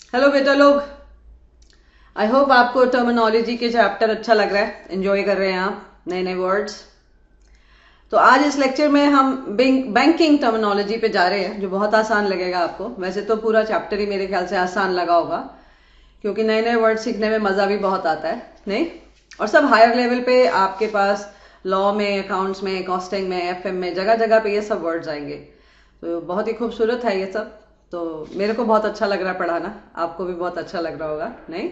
Hello बेटा लोग, I hope आपको टर्मिनोलॉजी के चैप्टर अच्छा लग रहा है, एंजॉय कर रहे हैं आप नए नए वर्ड्स। तो आज इस लेक्चर में हम बैंकिंग टर्मिनोलॉजी पे जा रहे हैं, जो बहुत आसान लगेगा आपको। वैसे तो पूरा चैप्टर ही मेरे ख्याल से आसान लगा होगा, क्योंकि नए नए वर्ड सीखने में मजा भी बहुत आता है, नहीं? और सब हायर लेवल पे आपके पास लॉ में, अकाउंट्स में, कॉस्टिंग में, एफएम में, जगह जगह पे ये सब वर्ड्स आएंगे। तो बहुत ही खूबसूरत है ये सब। तो मेरे को बहुत अच्छा लग रहा है पढ़ाना, आपको भी बहुत अच्छा लग रहा होगा, नहीं?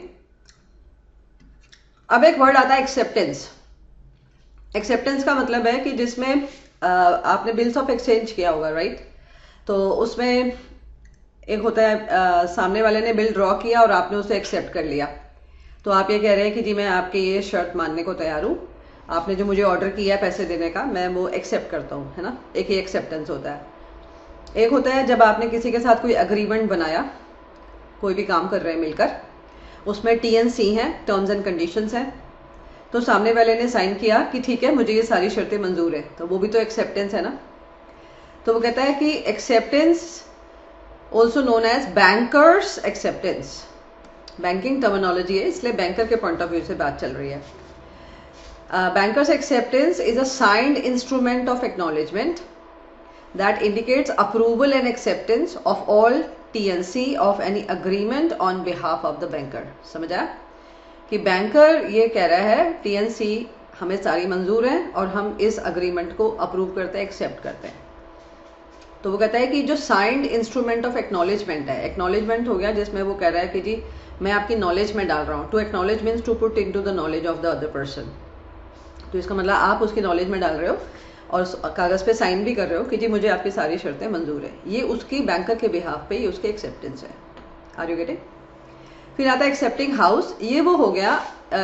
अब एक वर्ड आता है एक्सेप्टेंस। एक्सेप्टेंस का मतलब है कि जिसमें आपने बिल्स ऑफ एक्सचेंज किया होगा, राइट? तो उसमें एक होता है सामने वाले ने बिल ड्रॉ किया और आपने उसे एक्सेप्ट कर लिया। तो आप ये कह रहे हैं कि जी मैं आपकी ये शर्त मानने को तैयार हूँ, आपने जो मुझे ऑर्डर किया है पैसे देने का, मैं वो एक्सेप्ट करता हूँ, है ना? एक ही एक्सेप्टेंस होता है। एक होता है जब आपने किसी के साथ कोई अग्रीमेंट बनाया, कोई भी काम कर रहे हैं मिलकर, उसमें टीएनसी है, टर्म्स एंड कंडीशंस हैं, तो सामने वाले ने साइन किया कि ठीक है मुझे ये सारी शर्तें मंजूर है, तो वो भी तो एक्सेप्टेंस है ना। तो वो कहता है कि acceptance also known as bankers acceptance. Banking terminology है, इसलिए बैंकर के पॉइंट ऑफ व्यू से बात चल रही है। Bankers acceptance is a signed instrument of acknowledgement that indicates approval and acceptance of all TNC of any agreement on behalf of the banker। समझ आया कि बैंकर ये कह रहा है टीएनसी हमें सारी मंजूर है और हम इस अग्रीमेंट को अप्रूव करते हैं, एक्सेप्ट करते हैं। तो वो कहता है कि जो साइंड इंस्ट्रूमेंट ऑफ एक्नॉलेजमेंट है, एक्नॉलेजमेंट हो गया जिसमें वो कह रहा है कि जी मैं आपकी नॉलेज में डाल रहा हूँ। To acknowledge means to put into the knowledge of the other person. तो इसका मतलब आप उसकी नॉलेज में डाल रहे हो और कागज पे साइन भी कर रहे हो कि जी मुझे आपकी सारी शर्तें मंजूर है। ये उसकी बैंकर के बिहाफ पे, ये उसके एक्सेप्टेंस है। Are you getting? फिर आता है एक्सेप्टिंग हाउस। ये वो हो गया,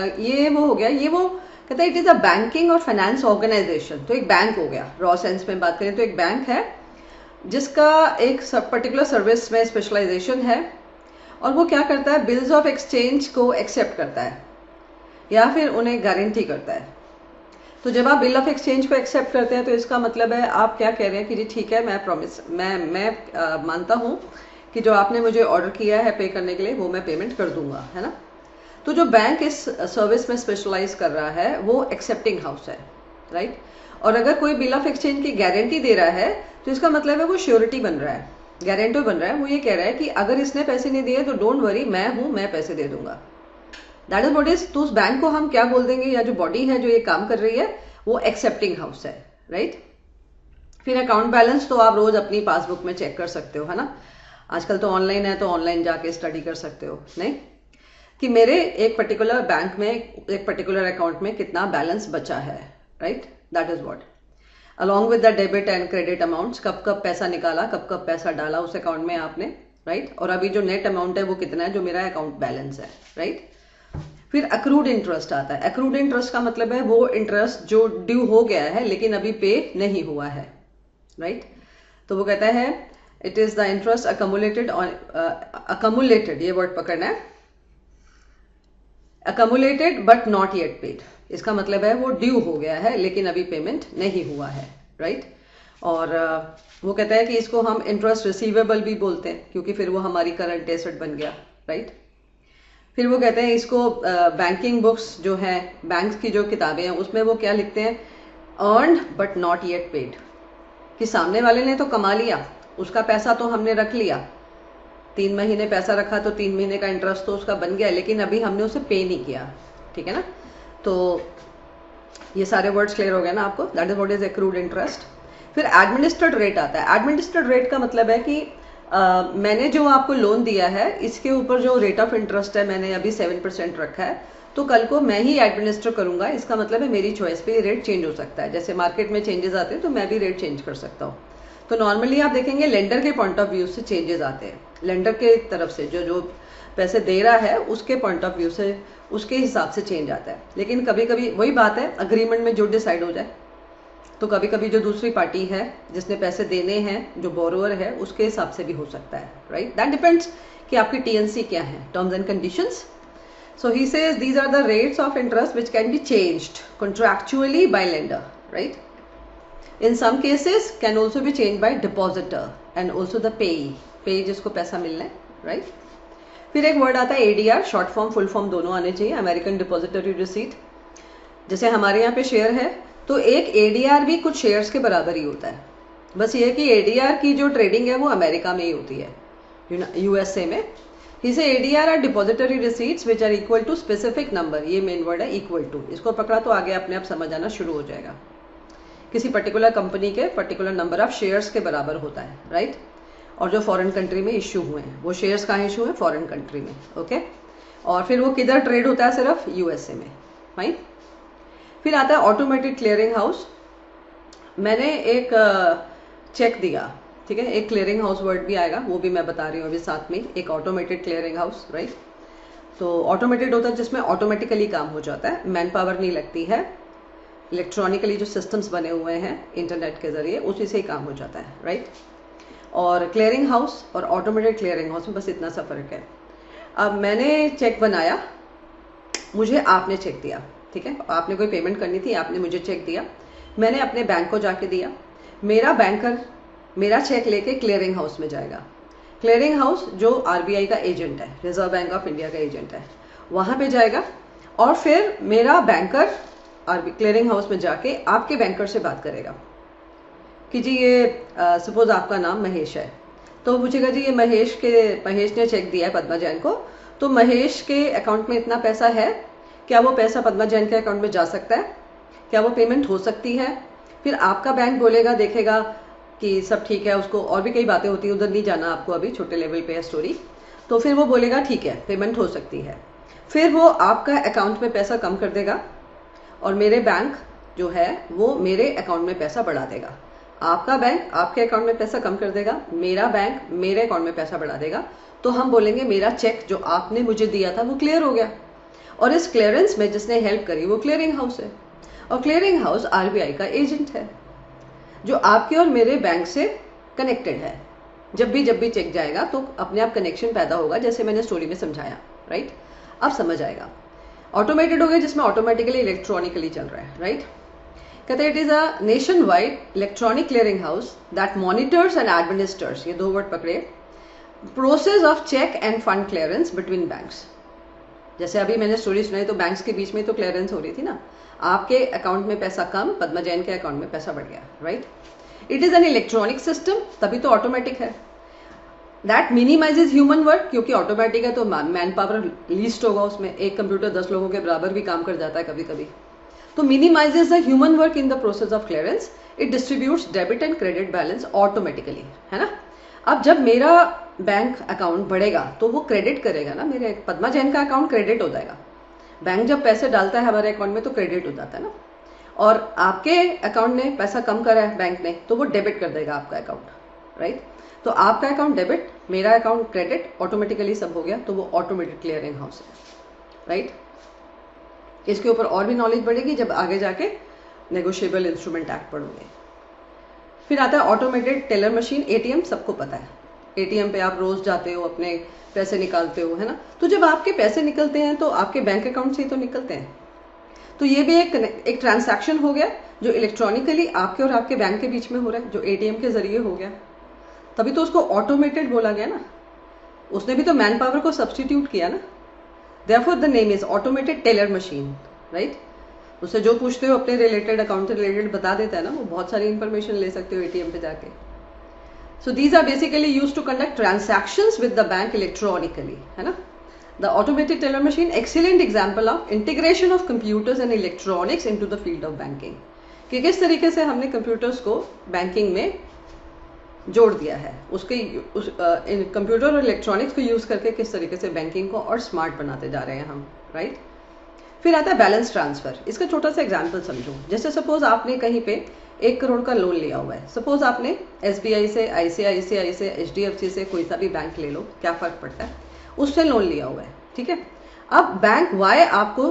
ये वो कहता है इट इज अ बैंकिंग और फाइनेंस ऑर्गेनाइजेशन। तो एक बैंक हो गया, रॉ सेंस में बात करें तो एक बैंक है जिसका एक पर्टिकुलर सर्विस में स्पेशलाइजेशन है, और वो क्या करता है, बिल्स ऑफ एक्सचेंज को एक्सेप्ट करता है या फिर उन्हें गारंटी करता है। तो जब आप बिल ऑफ एक्सचेंज को एक्सेप्ट करते हैं तो इसका मतलब है आप क्या कह रहे हैं कि जी ठीक है, मैं प्रॉमिस, मैं मानता हूं कि जो आपने मुझे ऑर्डर किया है पे करने के लिए वो मैं पेमेंट कर दूंगा, है ना? तो जो बैंक इस सर्विस में स्पेशलाइज कर रहा है वो एक्सेप्टिंग हाउस है, राइट? और अगर कोई बिल ऑफ एक्सचेंज की गारंटी दे रहा है तो इसका मतलब है वो श्योरिटी बन रहा है, गारंटर बन रहा है। वो ये कह रहा है कि अगर इसने पैसे नहीं दिए तो डोंट वरी, मैं हूं, मैं पैसे दे दूंगा। That is what is. तो उस बैंक को हम क्या बोल देंगे, या जो बॉडी है जो ये काम कर रही है वो एक्सेप्टिंग हाउस है, राइट? फिर अकाउंट बैलेंस तो आप रोज अपनी पासबुक में चेक कर सकते हो, है ना? आजकल तो ऑनलाइन है, तो ऑनलाइन जाके स्टडी कर सकते हो, नहीं? कि मेरे एक पर्टिकुलर बैंक में, एक पर्टिकुलर अकाउंट में कितना बैलेंस बचा है, right? That is what. Along with the debit and credit amounts, कब कब पैसा निकाला, कब कब पैसा डाला उस अकाउंट में आपने, राइट? और अभी जो नेट अमाउंट है वो कितना है जो मेरा अकाउंट बैलेंस है, राइट? फिर अक्रूड इंटरेस्ट आता है। अक्रूड इंटरेस्ट का मतलब है वो इंटरेस्ट जो ड्यू हो गया है लेकिन अभी पे नहीं हुआ है, राइट? तो वो कहता है it is the interest accumulated, accumulated, ये वर्ड पकड़ना है, accumulated but not yet paid. इसका मतलब है वो ड्यू हो गया है लेकिन अभी पेमेंट नहीं हुआ है, राइट? और वो कहता है कि इसको हम इंटरेस्ट रिसीवेबल भी बोलते हैं, क्योंकि फिर वो हमारी करंट एसेट बन गया, राइट? फिर वो कहते हैं इसको बैंकिंग बुक्स जो है, बैंक की जो किताबें हैं उसमें वो क्या लिखते हैं, earned but not yet paid. कि सामने वाले ने तो कमा लिया, उसका पैसा तो हमने रख लिया, 3 महीने पैसा रखा तो 3 महीने का इंटरेस्ट तो उसका बन गया, लेकिन अभी हमने उसे पे नहीं किया, ठीक है ना? तो ये सारे वर्ड्स क्लियर हो गए ना आपको? That is what is accrued interest. फिर एडमिनिस्ट्रेड रेट आता है। एडमिनिस्ट्रेड रेट का मतलब है कि मैंने जो आपको लोन दिया है इसके ऊपर जो रेट ऑफ इंटरेस्ट है मैंने अभी 7% रखा है, तो कल को मैं ही एडमिनिस्टर करूंगा। इसका मतलब है मेरी चॉइस पे रेट चेंज हो सकता है, जैसे मार्केट में चेंजेस आते हैं तो मैं भी रेट चेंज कर सकता हूँ। तो नॉर्मली आप देखेंगे लेंडर के पॉइंट ऑफ व्यू से चेंजेस आते हैं, लेंडर के तरफ से जो पैसे दे रहा है उसके पॉइंट ऑफ व्यू से, उसके हिसाब से चेंज आता है। लेकिन कभी कभी वही बात है, अग्रीमेंट में जो डिसाइड हो जाए, तो कभी कभी जो दूसरी पार्टी है जिसने पैसे देने हैं, जो बोरोअर है, उसके हिसाब से भी हो सकता है, राइट? दैट डिपेंड्स कि आपकी टीएनसी क्या है, terms and conditions. So he says these are the rates of interest which can be changed contractually by lender, right? In some cases can also be change by depositor and also the payee, pay जिसको पैसा मिलना है, right? फिर एक word आता है ADR, short form full form दोनों आने चाहिए, अमेरिकन डिपॉजिटरी रिसीट। जैसे हमारे यहाँ पे शेयर है तो एक एडीआर भी कुछ शेयर्स के बराबर ही होता है, बस ये कि एडीआर की जो ट्रेडिंग है वो अमेरिका में ही होती है, यूएसए में। इसे ADR are depository receipts which are equal to specific number, ये मेन वर्ड है इक्वल टू, इसको पकड़ा तो आगे अपने आप समझ आना शुरू हो जाएगा। किसी पर्टिकुलर कंपनी के पर्टिकुलर नंबर ऑफ शेयर्स के बराबर होता है, राइट। और जो फॉरेन कंट्री में इश्यू हुए हैं, वो शेयर्स कहाँ इश्यू है, फॉरेन कंट्री में, ओके। और फिर वो किधर ट्रेड होता है, सिर्फ यूएसए में, फाइन। फिर आता है ऑटोमेटेड क्लियरिंग हाउस। मैंने एक चेक दिया, ठीक है, एक क्लियरिंग हाउस वर्ड भी आएगा, वो भी मैं बता रही हूँ अभी साथ में, एक ऑटोमेटेड क्लियरिंग हाउस, राइट। तो ऑटोमेटेड होता है जिसमें ऑटोमेटिकली काम हो जाता है, मैन पावर नहीं लगती है, इलेक्ट्रॉनिकली जो सिस्टम्स बने हुए हैं इंटरनेट के जरिए उसी से ही काम हो जाता है, राइट। और क्लियरिंग हाउस और ऑटोमेटेड क्लियरिंग हाउस में बस इतना सा फर्क है। अब मैंने चेक बनाया, मुझे आपने चेक दिया, ठीक है, आपने कोई पेमेंट करनी थी, आपने मुझे चेक दिया, मैंने अपने बैंक को जाके दिया, मेरा बैंकर मेरा चेक लेके क्लियरिंग हाउस में जाएगा। क्लियरिंग हाउस जो आरबीआई का एजेंट है, रिजर्व बैंक ऑफ इंडिया का एजेंट है, वहां पे जाएगा और फिर मेरा बैंकर क्लियरिंग हाउस में जाके आपके बैंकर से बात करेगा कि जी ये सपोज आपका नाम महेश है, तो पूछेगा जी ये महेश ने चेक दिया है पद्मा जैन को, तो महेश के अकाउंट में इतना पैसा है, क्या वो पैसा पद्मा जैन के अकाउंट में जा सकता है, क्या वो पेमेंट हो सकती है। फिर आपका बैंक बोलेगा, देखेगा कि सब ठीक है, उसको और भी कई बातें होती है, उधर नहीं जाना आपको, अभी छोटे लेवल पे है स्टोरी। तो फिर वो बोलेगा ठीक है पेमेंट हो सकती है, फिर वो आपका अकाउंट में पैसा कम कर देगा और मेरे बैंक जो है वो मेरे अकाउंट में पैसा बढ़ा देगा। आपका बैंक आपके अकाउंट में पैसा कम कर देगा, मेरा बैंक मेरे अकाउंट में पैसा बढ़ा देगा, तो हम बोलेंगे मेरा चेक जो आपने मुझे दिया था वो क्लियर हो गया। और इस क्लियरेंस में जिसने हेल्प करी वो क्लियरिंग हाउस है, और क्लियरिंग हाउस आरबीआई का एजेंट है जो आपके और मेरे बैंक से कनेक्टेड है। जब भी चेक जाएगा तो अपने आप कनेक्शन पैदा होगा, जैसे मैंने स्टोरी में समझाया, राइट। अब समझ आएगा। ऑटोमेटेड हो गया जिसमें ऑटोमेटिकली इलेक्ट्रॉनिकली चल रहा है, राइट। कहते हैं it is a nationwide electronic clearing house that monitors and administers, ये दो वर्ड पकड़े, process of cheque and fund clearance between banks. जैसे अभी मैंने स्टोरी सुनाई तो बैंक्स के बीच में तो क्लियरेंस हो रही थी ना, आपके अकाउंट में पैसा कम, पद्मा जैन के अकाउंट में पैसा बढ़ गया, right. It is an electronic system, तभी तो ऑटोमेटिक है। दैट मिनिमाइजेज ह्यूमन वर्क, क्योंकि ऑटोमेटिक है तो मैन पावर लीस्ट होगा उसमें, एक कंप्यूटर 10 लोगों के बराबर भी काम कर जाता है कभी कभी। तो minimises the human work in the process of clearance, it distributes debit and credit balance automatically, है ना। अब जब मेरा बैंक अकाउंट बढ़ेगा तो वो क्रेडिट करेगा ना, मेरे पद्मा जैन का अकाउंट क्रेडिट हो जाएगा। बैंक जब पैसे डालता है हमारे अकाउंट में तो क्रेडिट हो जाता है ना, और आपके अकाउंट ने पैसा कम करा है बैंक ने तो वो डेबिट कर देगा आपका अकाउंट, राइट। तो आपका अकाउंट डेबिट, मेरा अकाउंट क्रेडिट, ऑटोमेटिकली सब हो गया, तो वो ऑटोमेटेड क्लियरिंग हाउस है, राइट। इसके ऊपर और भी नॉलेज बढ़ेगी जब आगे जाके नेगोशिएबल इंस्ट्रूमेंट एक्ट पढ़ोगे। फिर आता है ऑटोमेटेड टेलर मशीन, एटीएम सबको पता है, एटीएम पे आप रोज जाते हो, अपने पैसे निकालते हो, है ना। तो जब आपके पैसे निकलते हैं तो आपके बैंक अकाउंट से ही तो निकलते हैं, तो ये भी एक ट्रांसैक्शन हो गया जो इलेक्ट्रॉनिकली आपके और आपके बैंक के बीच में हो रहा है, जो एटीएम के जरिए हो गया, तभी तो उसको ऑटोमेटेड बोला गया ना, उसने भी तो मैन पावर को सब्स्टिट्यूट किया ना। Therefore the name is automated teller machine, right. उससे जो पूछते हो अपने रिलेटेड अकाउंट से रिलेटेड बता देता है ना, वो बहुत सारी इंफॉर्मेशन ले सकते हो एटीएम पे जाके। So these are basically used to conduct transactions with the bank electronically, है ना। The automated teller machine, excellent example of integration of computers and electronics into the field of banking, कि किस तरीके से हमने कंप्यूटर्स को बैंकिंग में जोड़ दिया है, उसके कंप्यूटर और इलेक्ट्रॉनिक्स को यूज करके किस तरीके से बैंकिंग को और स्मार्ट बनाते जा रहे हैं हम, राइट। फिर आता है बैलेंस ट्रांसफर। इसका छोटा सा एग्जांपल समझो, जैसे सपोज आपने कहीं पे 1 करोड़ का लोन लिया हुआ है, सपोज आपने एसबीआई से, आईसीआईसीआई से, एचडीएफसी से, कोई सा भी बैंक ले लो, क्या फर्क पड़ता है, उससे लोन लिया हुआ है, ठीक है। अब बैंक वाई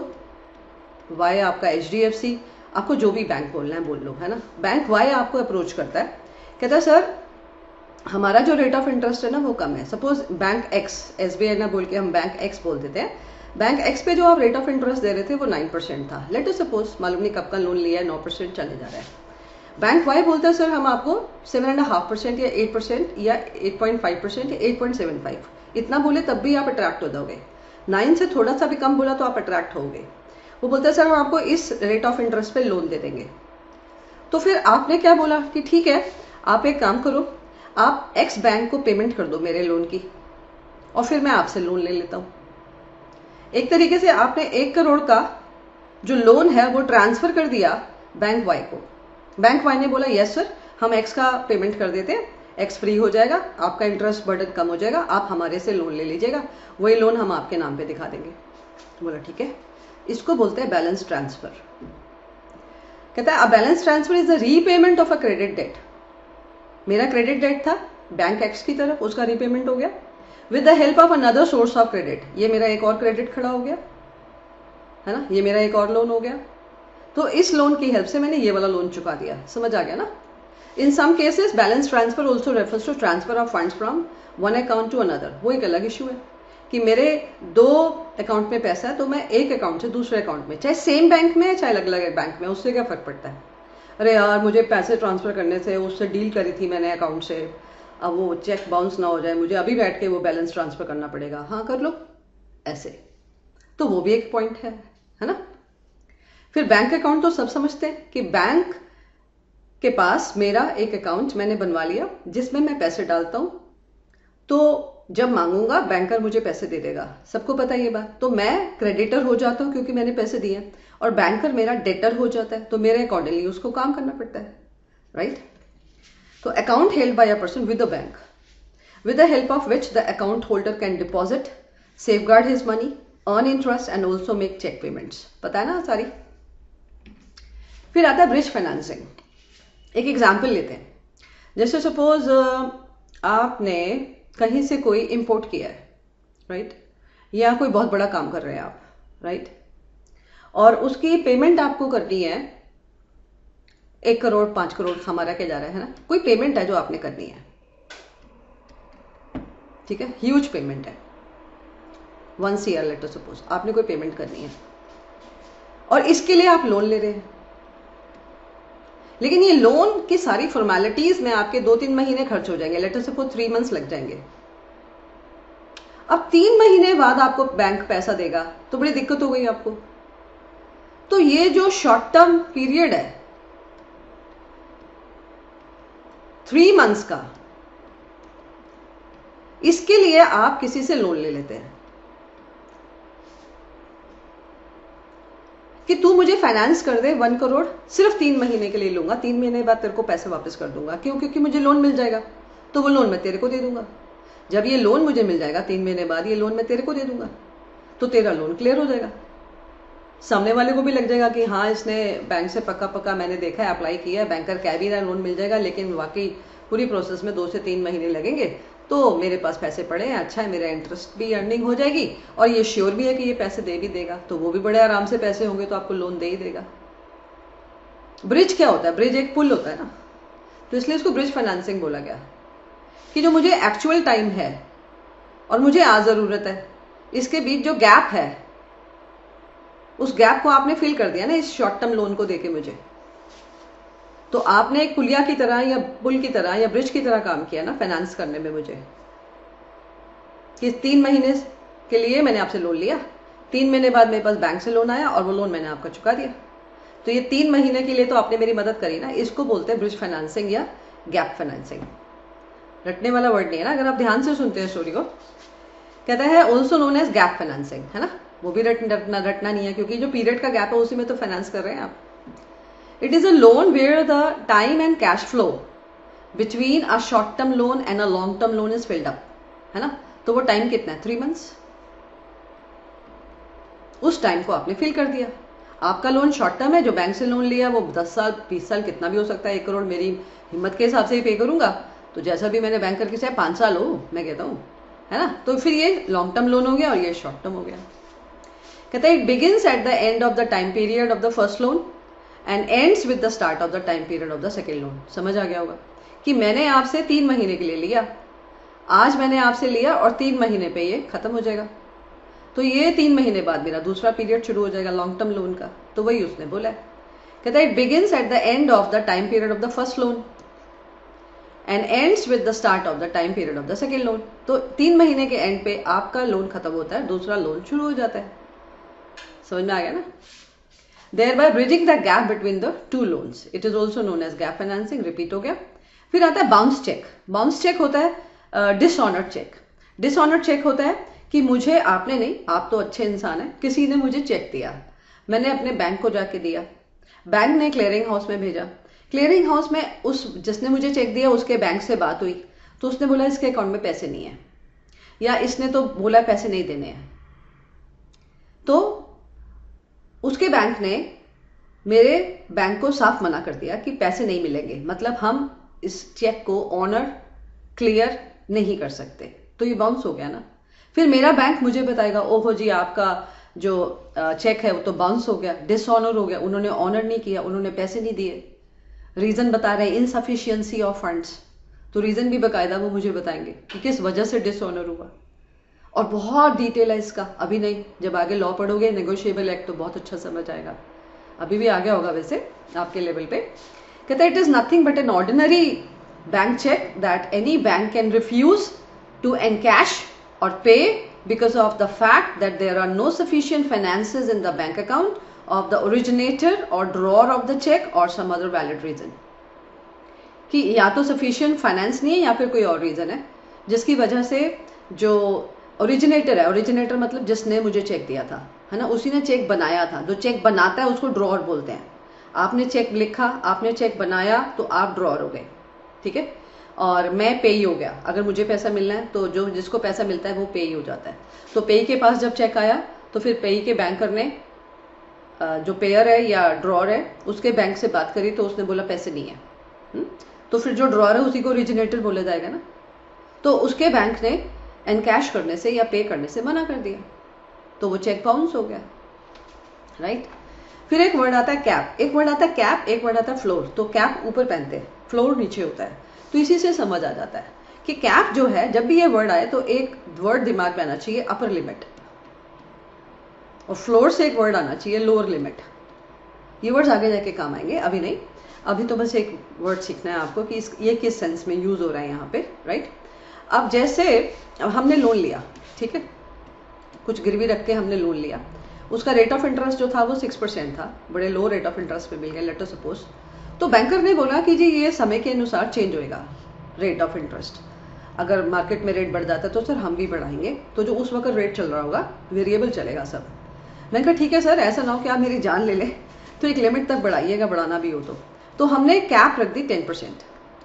आपका एचडीएफसी, आपको जो भी बैंक बोलना है बोल लो, है ना। बैंक वाई आपको अप्रोच करता है, कहता है सर हमारा जो रेट ऑफ इंटरेस्ट है ना वो कम है। सपोज बैंक एक्स, एसबीआई ना बोल के हम बैंक एक्स बोल देते हैं, बैंक एक्स पे जो आप रेट ऑफ इंटरेस्ट दे रहे थे वो 9% था, लेट अस सपोज, मालूम नहीं कब का लोन लिया है, 9% चले जा रहा है। बैंक वाई बोलता है सर हम आपको 7.5% या 8% या 8.5% या 8.75 इतना बोले तब भी आप अट्रैक्ट हो जाओगे। 9 से थोड़ा सा भी कम बोला तो आप अट्रैक्ट होगे। वो बोलता है सर हम आपको इस रेट ऑफ इंटरेस्ट पे लोन दे देंगे। तो फिर आपने क्या बोला कि ठीक है, आप एक काम करो, आप एक्स बैंक को पेमेंट कर दो मेरे लोन की और फिर मैं आपसे लोन ले लेता हूं। एक तरीके से आपने 1 करोड़ का जो लोन है वो ट्रांसफर कर दिया बैंक वाई को। बैंक वाई ने बोला यस सर, हम एक्स का पेमेंट कर देते हैं, एक्स फ्री हो जाएगा, आपका इंटरेस्ट बर्डन कम हो जाएगा, आप हमारे से लोन ले लीजिएगा, वही लोन हम आपके नाम पे दिखा देंगे। बोला ठीक है। इसको बोलते हैं बैलेंस ट्रांसफर। कहता है a balance transfer is the repayment of a credit debt. मेरा क्रेडिट डेट था बैंक एक्स की तरफ, उसका रीपेमेंट हो गया with the help of another source of credit. ये मेरा एक और क्रेडिट खड़ा हो गया है ना, ये मेरा एक और लोन हो गया। तो इस लोन की हेल्प से मैंने ये वाला लोन चुका दिया। समझ आ गया ना। In some cases balance transfer also refers to transfer of funds from one account to another. वो एक अलग इशू है कि मेरे 2 अकाउंट में पैसा है तो मैं एक अकाउंट से दूसरे अकाउंट में, चाहे सेम बैंक में चाहे अलग अलग बैंक में, उससे क्या फर्क पड़ता है। अरे यार मुझे पैसे ट्रांसफर करने से उससे डील करी थी मैंने अकाउंट से, अब वो चेक बाउंस ना हो जाए, मुझे अभी बैठ के वो बैलेंस ट्रांसफर करना पड़ेगा। हाँ कर लो ऐसे। तो वो भी एक पॉइंट है ना। फिर बैंक अकाउंट तो सब समझते हैं कि बैंक के पास मेरा एक अकाउंट मैंने बनवा लिया जिसमें मैं पैसे डालता हूं, तो जब मांगूंगा बैंकर मुझे पैसे दे देगा। सबको पता है ये बात। तो मैं क्रेडिटर हो जाता हूं क्योंकि मैंने पैसे दिए, और बैंकर मेरा डेटर हो जाता है, तो मेरे अकॉर्डिंगली उसको काम करना पड़ता है, राइट। तो account held by a person with a bank with the help of which the account holder can deposit, safeguard his money, earn interest and also make check payments। पता है ना सारी। फिर आता है ब्रिज फाइनेंसिंग। एक example लेते हैं, जैसे सपोज आपने कहीं से कोई इंपोर्ट किया है, राइट, या कोई बहुत बड़ा काम कर रहे हैं आप, राइट, और उसकी पेमेंट आपको करनी है 1 करोड़ 5 करोड़ हमारा क्या जा रहा है ना, कोई पेमेंट है जो आपने करनी है, ठीक है, ह्यूज पेमेंट है, 1 CR लेटर सपोज आपने कोई पेमेंट करनी है और इसके लिए आप लोन ले रहे हैं। लेकिन ये लोन की सारी फॉर्मेलिटीज में आपके 2-3 महीने खर्च हो जाएंगे, लेटर सपोज 3 मंथ्स लग जाएंगे। अब 3 महीने बाद आपको बैंक पैसा देगा तो बड़ी दिक्कत हो गई आपको। तो ये जो शॉर्ट टर्म पीरियड है 3 मंथ्स का, इसके लिए आप किसी से लोन ले लेते हैं कि तू मुझे फाइनेंस कर दे 1 करोड़, सिर्फ 3 महीने के लिए लूंगा, 3 महीने बाद तेरे को पैसे वापस कर दूंगा। क्यों? क्योंकि मुझे लोन मिल जाएगा, तो वो लोन मैं तेरे को दे दूंगा। जब ये लोन मुझे मिल जाएगा 3 महीने बाद, ये लोन मैं तेरे को दे दूंगा, तो तेरा लोन क्लियर हो जाएगा। सामने वाले को भी लग जाएगा कि हाँ इसने बैंक से पक्का पक्का मैंने देखा है, अप्लाई किया है, बैंकर कह भी रहा है लोन मिल जाएगा, लेकिन वाकई पूरी प्रोसेस में 2 से 3 महीने लगेंगे, तो मेरे पास पैसे पड़े हैं, अच्छा है, मेरा इंटरेस्ट भी अर्निंग हो जाएगी और ये श्योर भी है कि ये पैसे दे भी देगा, तो वो भी बड़े आराम से पैसे होंगे तो आपको लोन दे ही देगा। ब्रिज क्या होता है? ब्रिज एक पुल होता है ना, तो इसलिए इसको ब्रिज फाइनेंसिंग बोला गया कि जो मुझे एक्चुअल टाइम है और मुझे आज जरूरत है, इसके बीच जो गैप है उस गैप को आपने फिल कर दिया ना इस शॉर्ट टर्म लोन को देके मुझे। तो आपने एक पुलिया की तरह या पुल की तरह या ब्रिज की तरह काम किया ना फाइनेंस करने में मुझे, कि 3 महीने के लिए मैंने आपसे लोन लिया, 3 महीने बाद मेरे पास बैंक से लोन आया और वो लोन मैंने आपका चुका दिया। तो ये 3 महीने के लिए तो आपने मेरी मदद करी ना, इसको बोलते हैं ब्रिज फाइनेंसिंग या गैप फाइनेंसिंग। रटने वाला वर्ड नहीं है ना, अगर आप ध्यान से सुनते हैं स्टोरी को। कहता है also known as gap financing, है ना, वो भी रटना नहीं है क्योंकि जो पीरियड का गैप है उसी में तो फाइनेंस कर रहे हैं आप। It is a loan where the time and cash flow between a short term loan and a long term loan is filled up, है ना। तो वो टाइम कितना है? 3 months। उस टाइम को आपने फिल कर दिया। आपका लोन शॉर्ट टर्म है, जो बैंक से लोन लिया वो 10 साल 20 साल कितना भी हो सकता है, 1 करोड़ मेरी हिम्मत के हिसाब से ही पे करूंगा, तो जैसा भी मैंने बैंक करके चाहे 5 साल हो, मैं कहता हूँ, है ना, तो फिर ये लॉन्ग टर्म लोन हो गया और ये शॉर्ट टर्म हो गया। कहता है it begins at the end of the time period of the first loan and ends with the start of the time period of the second loan. समझ आ गया होगा कि मैंने आपसे 3 महीने के लिए लिया, आज मैंने आपसे लिया और 3 महीने पे ये खत्म हो जाएगा, तो ये 3 महीने बाद मेरा दूसरा पीरियड शुरू हो जाएगा लॉन्ग टर्म लोन का। तो वही उसने बोला है कहता है it begins at the end of the time period of the first loan and ends with the start of the time period of the second loan. तो 3 महीने के एंड पे आपका लोन खत्म होता है, दूसरा लोन शुरू हो जाता है। समझ में आ गया ना? thereby bridging the gap between the two loans. It is also known as gap financing. Repeat हो गया। फिर आता है बाउंस चेक। बाउंस चेक होता है डिसऑनर्ड चेक। डिसऑनर्ड चेक होता है कि मुझे आपने नहीं, आप तो अच्छे इंसान हैं, किसी ने मुझे चेक दिया, मैंने अपने बैंक को जाके दिया, बैंक ने क्लियरिंग हाउस में भेजा, क्लियरिंग हाउस में उस जिसने मुझे चेक दिया उसके बैंक से बात हुई, तो उसने बोला इसके अकाउंट में पैसे नहीं है, या इसने तो बोला पैसे नहीं देने हैं, तो उसके बैंक ने मेरे बैंक को साफ मना कर दिया कि पैसे नहीं मिलेंगे, मतलब हम इस चेक को ऑनर क्लियर नहीं कर सकते, तो ये बाउंस हो गया ना। फिर मेरा बैंक मुझे बताएगा ओहो जी आपका जो चेक है वो तो बाउंस हो गया, डिसऑनर हो गया, उन्होंने ऑनर नहीं किया, उन्होंने पैसे नहीं दिए, रीजन बता रहे हैं इनसफिशियंसी ऑफ फंड्स, तो रीजन भी बकायदा वो मुझे बताएंगे कि किस वजह से डिसऑनर हुआ, और बहुत डिटेल है इसका, अभी नहीं, जब आगे लॉ पढ़ोगे नेगोशिएबल एक्ट तो बहुत अच्छा समझ आएगा, अभी भी आ गया होगा वैसे आपके लेवल पे। कहते हैं it is nothing but an ordinary bank cheque that any bank can refuse to encash or pay because of the fact that there are no sufficient finances in the bank account of the originator or drawer of the check or some other valid reason, कि या तो sufficient finance नहीं है या फिर कोई और reason है जिसकी वजह से जो originator है, originator मतलब जिसने मुझे चेक दिया था, है ना, उसी ने चेक बनाया था, जो चेक बनाता है उसको ड्रॉअर बोलते हैं। आपने चेक लिखा, आपने चेक बनाया, तो आप ड्रॉअर हो गए, ठीक है, और मैं पेई हो गया। अगर मुझे पैसा मिलना है तो जो जिसको पैसा मिलता है वो पेई हो जाता है। तो पेई के पास जब चेक आया तो फिर पेई के बैंकर ने जो पेयर है या ड्रॉअर है उसके बैंक से बात करी, तो उसने बोला पैसे नहीं है, तो फिर जो ड्रॉअर है उसी को ओरिजिनेटर बोला जाएगा ना, तो उसके बैंक ने एनकैश करने से या पे करने से मना कर दिया, तो वो चेक बाउंस हो गया, राइट। फिर एक वर्ड आता है कैप, एक वर्ड आता है कैप, एक वर्ड आता है फ्लोर। तो कैप ऊपर पहनते हैं, फ्लोर नीचे होता है, तो इसी से समझ आ जाता है कि कैप जो है, जब भी ये वर्ड आए तो एक वर्ड दिमाग में आना चाहिए अपर लिमिट, और फ्लोर से एक वर्ड आना चाहिए लोअर लिमिट। ये वर्ड्स आगे जाके काम आएंगे, अभी नहीं, अभी तो बस एक वर्ड सीखना है आपको कि ये किस सेंस में यूज हो रहा है यहाँ पे, राइट। अब जैसे हमने लोन लिया, ठीक है, कुछ गिरवी रख के हमने लोन लिया, उसका रेट ऑफ इंटरेस्ट जो था वो 6% था, बड़े लो रेट ऑफ इंटरेस्ट पे मिल गया, लेट अस सपोज। तो बैंकर ने बोला कि जी ये समय के अनुसार चेंज होएगा रेट ऑफ इंटरेस्ट, अगर मार्केट में रेट बढ़ जाता है तो सर हम भी बढ़ाएंगे, तो जो उस वक्त रेट चल रहा होगा वेरिएबल चलेगा सब। मैंने कहा ठीक है सर, ऐसा ना हो कि आप मेरी जान ले लें, तो एक लिमिट तक बढ़ाइएगा, बढ़ाना भी हो तो हमने कैप रख दी 10%।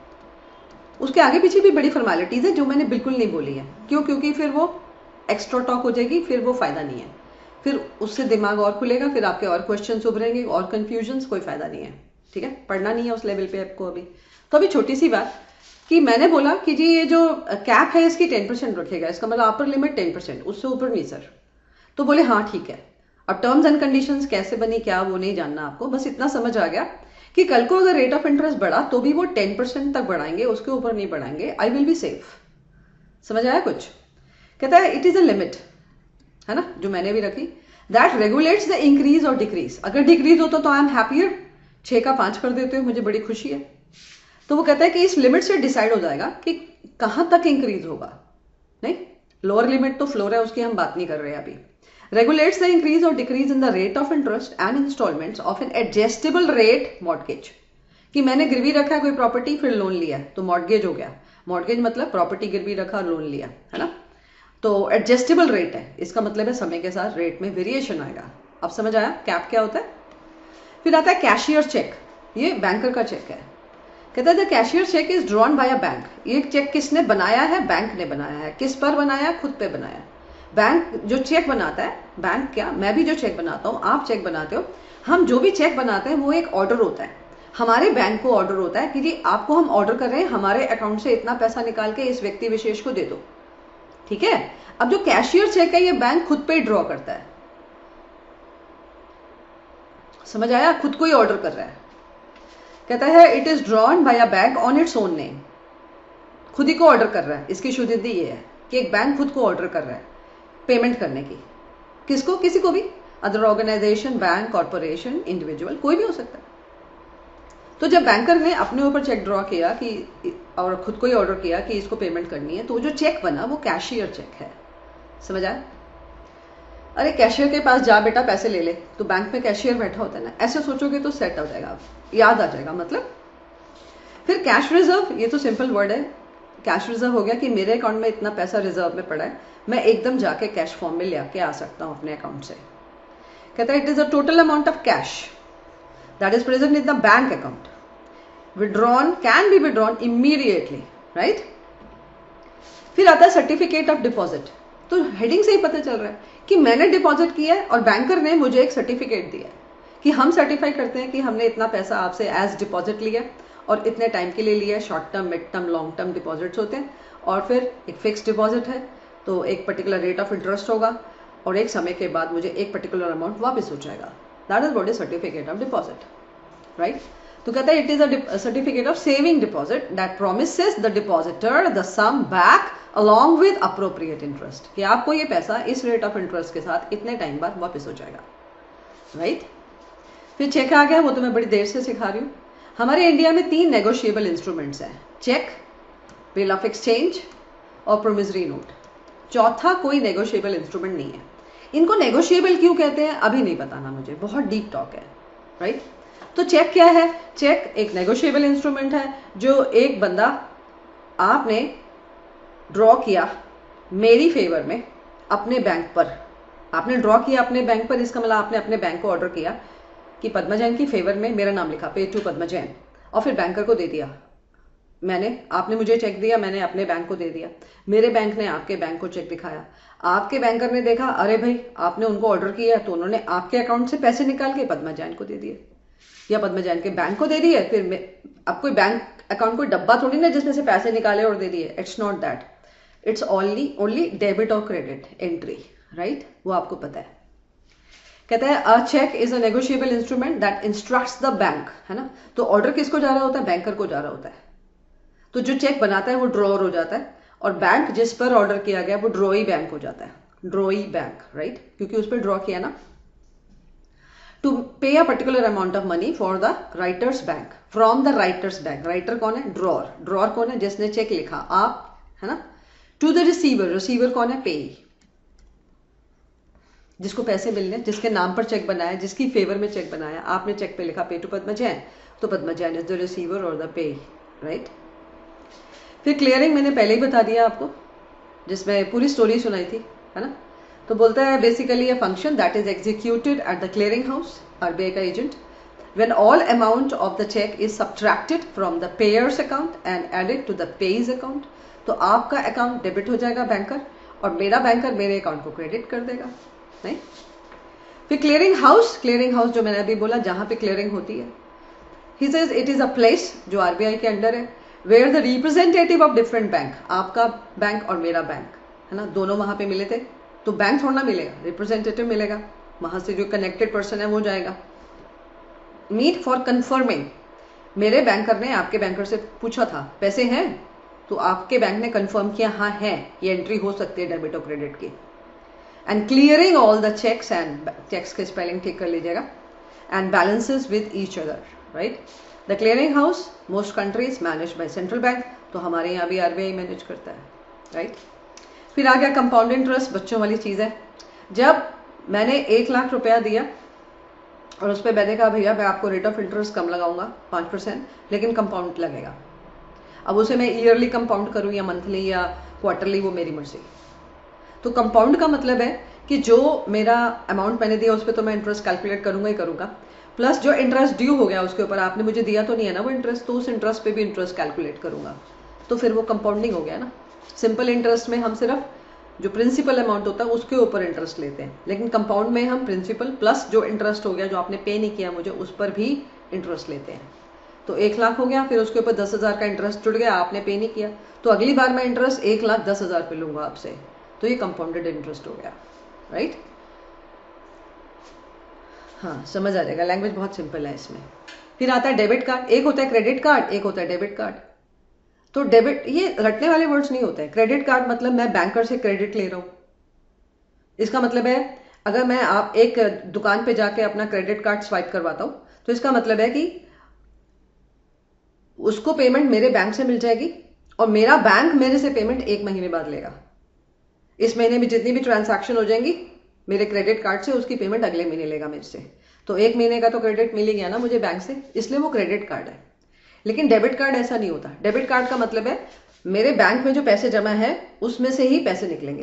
उसके आगे पीछे भी बड़ी फॉर्मेलिटीज है जो मैंने बिल्कुल नहीं बोली है, क्यों, क्योंकि फिर वो एक्स्ट्रा टॉक हो जाएगी, फिर वो फायदा नहीं है, फिर उससे दिमाग और खुलेगा, फिर आपके और क्वेश्चन उभरेंगे और कंफ्यूजन, कोई फायदा नहीं है, ठीक है, पढ़ना नहीं है उस लेवल पे आपको अभी। तो अभी छोटी सी बात कि मैंने बोला कि जी ये जो कैप है इसकी 10% रखेगा, इसका मतलब अपर लिमिट 10%, उससे ऊपर नहीं सर। तो बोले हाँ ठीक है। अब टर्म्स एंड कंडीशंस कैसे बनी क्या वो नहीं जानना आपको, बस इतना समझ आ गया कि कल को अगर रेट ऑफ इंटरेस्ट बढ़ा तो भी वो 10% तक बढ़ाएंगे, उसके ऊपर नहीं बढ़ाएंगे, आई विल बी सेफ। समझ आया कुछ? कहता है इट इज अ लिमिट, है ना, जो मैंने भी रखी, दैट रेगुलेट्स द इंक्रीज और डिक्रीज। अगर डिक्रीज होता तो आई एम हैप्पियर, 6 का 5 कर देते हो, मुझे बड़ी खुशी है। तो वो कहता है कि इस लिमिट से डिसाइड हो जाएगा कि कहां तक इंक्रीज होगा, नहीं, लोअर लिमिट तो फ्लोर है, उसकी हम बात नहीं कर रहे हैं अभी। रेगुलेट्स द इंक्रीज और decrease in the rate of interest and instalments of an adjustable rate mortgage, कि मैंने गिरवी रखा है कोई प्रॉपर्टी, फिर लोन लिया तो मॉर्गेज हो गया। मॉर्गेज मतलब प्रॉपर्टी गिरवी रखा, लोन लिया, है ना, तो एडजस्टेबल रेट है, इसका मतलब है समय के साथ रेट में वेरिएशन आएगा। अब समझ आया कैप क्या होता है? फिर आता है कैशियर चेक, ये बैंकर का चेक है। कहता है the cashier cheque is drawn by a bank. ये चेक किसने बनाया है? बैंक ने बनाया है। किस पर बनाया? खुद पे बनाया। बैंक जो चेक बनाता है, बैंक क्या, मैं भी जो चेक बनाता हूँ, आप चेक बनाते हो, हम जो भी चेक बनाते हैं वो एक ऑर्डर होता है, हमारे बैंक को ऑर्डर होता है कि जी आपको हम ऑर्डर कर रहे हैं, हमारे अकाउंट से इतना पैसा निकाल के इस व्यक्ति विशेष को दे दो, ठीक है। अब जो कैशियर चेक है ये बैंक खुद पे ड्रॉ करता है, समझ आया, खुद को ही ऑर्डर कर रहा है। कहता है it is drawn by a bank on its own name, खुद ही को ऑर्डर कर रहा है। इसकी शुद्धि ये है कि एक बैंक खुद को ऑर्डर कर रहा है पेमेंट करने की, किसको? किसी को भी, other organisation, bank, corporation, individual, कोई भी हो सकता है, तो जब बैंकर ने अपने ऊपर चेक ड्रॉ किया कि और खुद को ही ऑर्डर किया कि इसको पेमेंट करनी है, तो जो चेक बना वो कैशियर चेक है। समझ आया? अरे कैशियर के पास जा बेटा पैसे ले ले, तो बैंक में कैशियर बैठा होता है ना, ऐसे सोचोगे तो सेट हो जाएगा, याद आ जाएगा मतलब। फिर कैश रिजर्व, ये तो सिंपल वर्ड है। कैश रिजर्व हो गया कि मेरे अकाउंट में इतना पैसा रिजर्व में पड़ा है, मैं एकदम जाके कैश फॉर्म में ले आके आ सकता हूं अपने अकाउंट से। कहता है it is a total amount of cash that is present in the bank account, withdrawn can be withdrawn immediately, right? फिर आता है सर्टिफिकेट ऑफ डिपॉजिट। तो हेडिंग से ही पता चल रहा है कि मैंने डिपॉजिट किया है और बैंकर ने मुझे एक सर्टिफिकेट दिया है कि हम सर्टिफाई करते हैं कि हमने इतना पैसा आपसे एज डिपॉजिट लिया और इतने टाइम के लिए लिया है। Short term, mid term, long term deposits होते हैं, और फिर एक फिक्स डिपॉजिट है तो एक पर्टिकुलर रेट ऑफ इंटरेस्ट होगा और एक समय के बाद मुझे एक पर्टिकुलर अमाउंट वापस हो जाएगा। That is what is certificate of deposit, right? तो कहता है it is a certificate of saving deposit that promises the depositor the sum back along with appropriate interest, कि आपको ये पैसा इस रेट ऑफ इंटरेस्ट के साथ इतने टाइम बाद वापस हो जाएगा, राइट? फिर चेक आ गया, वो तो मैं बड़ी देर से सिखा रही हूँ। हमारे इंडिया में 3 नेगोशिएबल इंस्ट्रूमेंट्स हैं, चेक, बिल ऑफ एक्सचेंज और प्रोमिसरी नोट। चौथा कोई नेगोशिएबल इंस्ट्रूमेंट नहीं है। इनको नेगोशिएबल क्यों कहते हैं अभी नहीं बताना मुझे, बहुत डीप टॉक है, राइट? तो चेक क्या है? चेक एक नेगोशिएबल इंस्ट्रूमेंट है जो एक बंदा आपने ड्रॉ किया मेरी फेवर में अपने बैंक पर। आपने ड्रॉ किया अपने बैंक पर, इसका मतलब आपने अपने बैंक को ऑर्डर किया कि पद्मा जैन की फेवर में मेरा नाम लिखा, पे टू पद्मा जैन, और फिर बैंकर को दे दिया। आपने मुझे चेक दिया, मैंने अपने बैंक को दे दिया, मेरे बैंक ने आपके बैंक को चेक दिखाया, आपके बैंकर ने देखा अरे भाई आपने उनको ऑर्डर किया, तो उन्होंने आपके अकाउंट से पैसे निकाल के पद्मा जैन को दे दिए या पद्मा जैन के बैंक को दे दिए। फिर अब कोई बैंक अकाउंट कोई डब्बा थोड़ी ना जिसमें से पैसे निकाले और दे दिए, it's not that, it's only debit और क्रेडिट एंट्री, राइट? वो आपको पता है। कहता है a cheque is a negotiable instrument that instructs the bank, है ना? तो ऑर्डर किसको जा रहा होता है? बैंकर को जा रहा होता है। तो जो चेक बनाता है वो ड्रॉअर हो जाता है और बैंक जिस पर ऑर्डर किया गया वो ड्रॉई बैंक हो जाता है, ड्रॉई बैंक, राइट? क्योंकि उस पर ड्रॉ किया ना। To pay a particular amount of money for the writer's bank from the writer's bank. Writer कौन है? ड्रॉअर। ड्रॉअर कौन है? जिसने चेक लिखा, आप, है ना? टू द रिसीवर, रिसीवर कौन है? पेई, जिसको पैसे मिलने, जिसके नाम पर चेक बनाया, जिसकी फेवर में चेक बनाया। आपने चेक पे लिखा पे टू पद्मा जैन, तो Padma Jain is the receiver और द पेई, राइट? फिर क्लियरिंग मैंने पहले ही बता दिया आपको, जिसमें पूरी स्टोरी सुनाई थी, है ना? तो बोलता है basically a function that is executed at the clearing house, RBI का agent, when all amount of the cheque is subtracted from the payer's account and added to the payee's account. तो आपका अकाउंट डेबिट हो जाएगा banker, और मेरा banker मेरे account को credit कर देगा, नहीं? फिर क्लियरिंग हाउस, क्लियरिंग हाउस जो मैंने अभी बोला जहां पे क्लियरिंग होती है, he says it is a place जो आरबीआई के अंडर है, where the representative of different bank, आपका बैंक और मेरा बैंक, है ना, दोनों वहां पे मिले थे, तो बैंक थोड़ा ना मिलेगा, रिप्रेजेंटेटिव मिलेगा, वहां से जो कनेक्टेड पर्सन है वो जाएगा। मीट फॉर कंफर्मिंग, मेरे बैंकर ने आपके बैंकर से पूछा था पैसे हैं, तो आपके बैंक ने कंफर्म किया हाँ है, ये एंट्री हो सकती है डेबिट और क्रेडिट की। And clearing all the cheques, and cheques के स्पेलिंग ठीक कर लीजिएगा, and balances with each other, right? The clearing house most countries manage by central bank, तो हमारे यहाँ भी आरबीआई मैनेज करता है, राइट? फिर आ गया कंपाउंड इंटरेस्ट, बच्चों वाली चीज है। जब मैंने 1 लाख रुपया दिया और उस पर मैंने कहा भैया मैं आपको रेट ऑफ इंटरेस्ट कम लगाऊंगा 5%, लेकिन कंपाउंड लगेगा। अब उसे मैं ईयरली कंपाउंड करूं या मंथली या क्वार्टरली, वो मेरी मर्जी। तो कंपाउंड का मतलब है कि जो मेरा अमाउंट मैंने दिया उस पर तो मैं इंटरेस्ट कैलकुलेट करूंगा ही करूंगा, प्लस जो इंटरेस्ट ड्यू हो गया उसके ऊपर, आपने मुझे दिया तो नहीं है ना वो इंटरेस्ट, तो उस इंटरेस्ट पे भी इंटरेस्ट कैलकुलेट करूंगा, तो फिर वो कंपाउंडिंग हो गया ना। सिंपल इंटरेस्ट में हम सिर्फ जो प्रिंसिपल अमाउंट होता है उसके ऊपर इंटरेस्ट लेते हैं, लेकिन कंपाउंड में हम प्रिंसिपल प्लस जो इंटरेस्ट हो गया जो आपने पे नहीं किया मुझे, उस पर भी इंटरेस्ट लेते हैं। तो 1 लाख हो गया, फिर उसके ऊपर 10,000 का इंटरेस्ट जुड़ गया, आपने पे नहीं किया, तो अगली बार मैं इंटरेस्ट 1,10,000 पे लूंगा आपसे, तो ये कंपाउंडेड इंटरेस्ट हो गया, राइट? हाँ, समझ आ जाएगा, लैंग्वेज बहुत सिंपल है इसमें। फिर आता है डेबिट कार्ड, एक होता है क्रेडिट कार्ड, एक होता है डेबिट कार्ड। तो डेबिट, ये रटने वाले वर्ड्स नहीं होते हैं। क्रेडिट कार्ड मतलब मैं बैंकर से क्रेडिट ले रहा हूं, इसका मतलब है अगर मैं आप एक दुकान पे जाके अपना क्रेडिट कार्ड स्वाइप करवाता हूं तो इसका मतलब है कि उसको पेमेंट मेरे बैंक से मिल जाएगी और मेरा बैंक मेरे से पेमेंट 1 महीने बाद लेगा। इस महीने में जितनी भी ट्रांजैक्शन हो जाएंगी मेरे क्रेडिट कार्ड से, उसकी पेमेंट अगले महीने लेगा मेरे से। तो 1 महीने का तो क्रेडिट मिल ही गया ना मुझे बैंक से, इसलिए वो क्रेडिट कार्ड है। लेकिन डेबिट कार्ड ऐसा नहीं होता। डेबिट कार्ड का मतलब है मेरे बैंक में जो पैसे जमा है उसमें से ही पैसे निकलेंगे।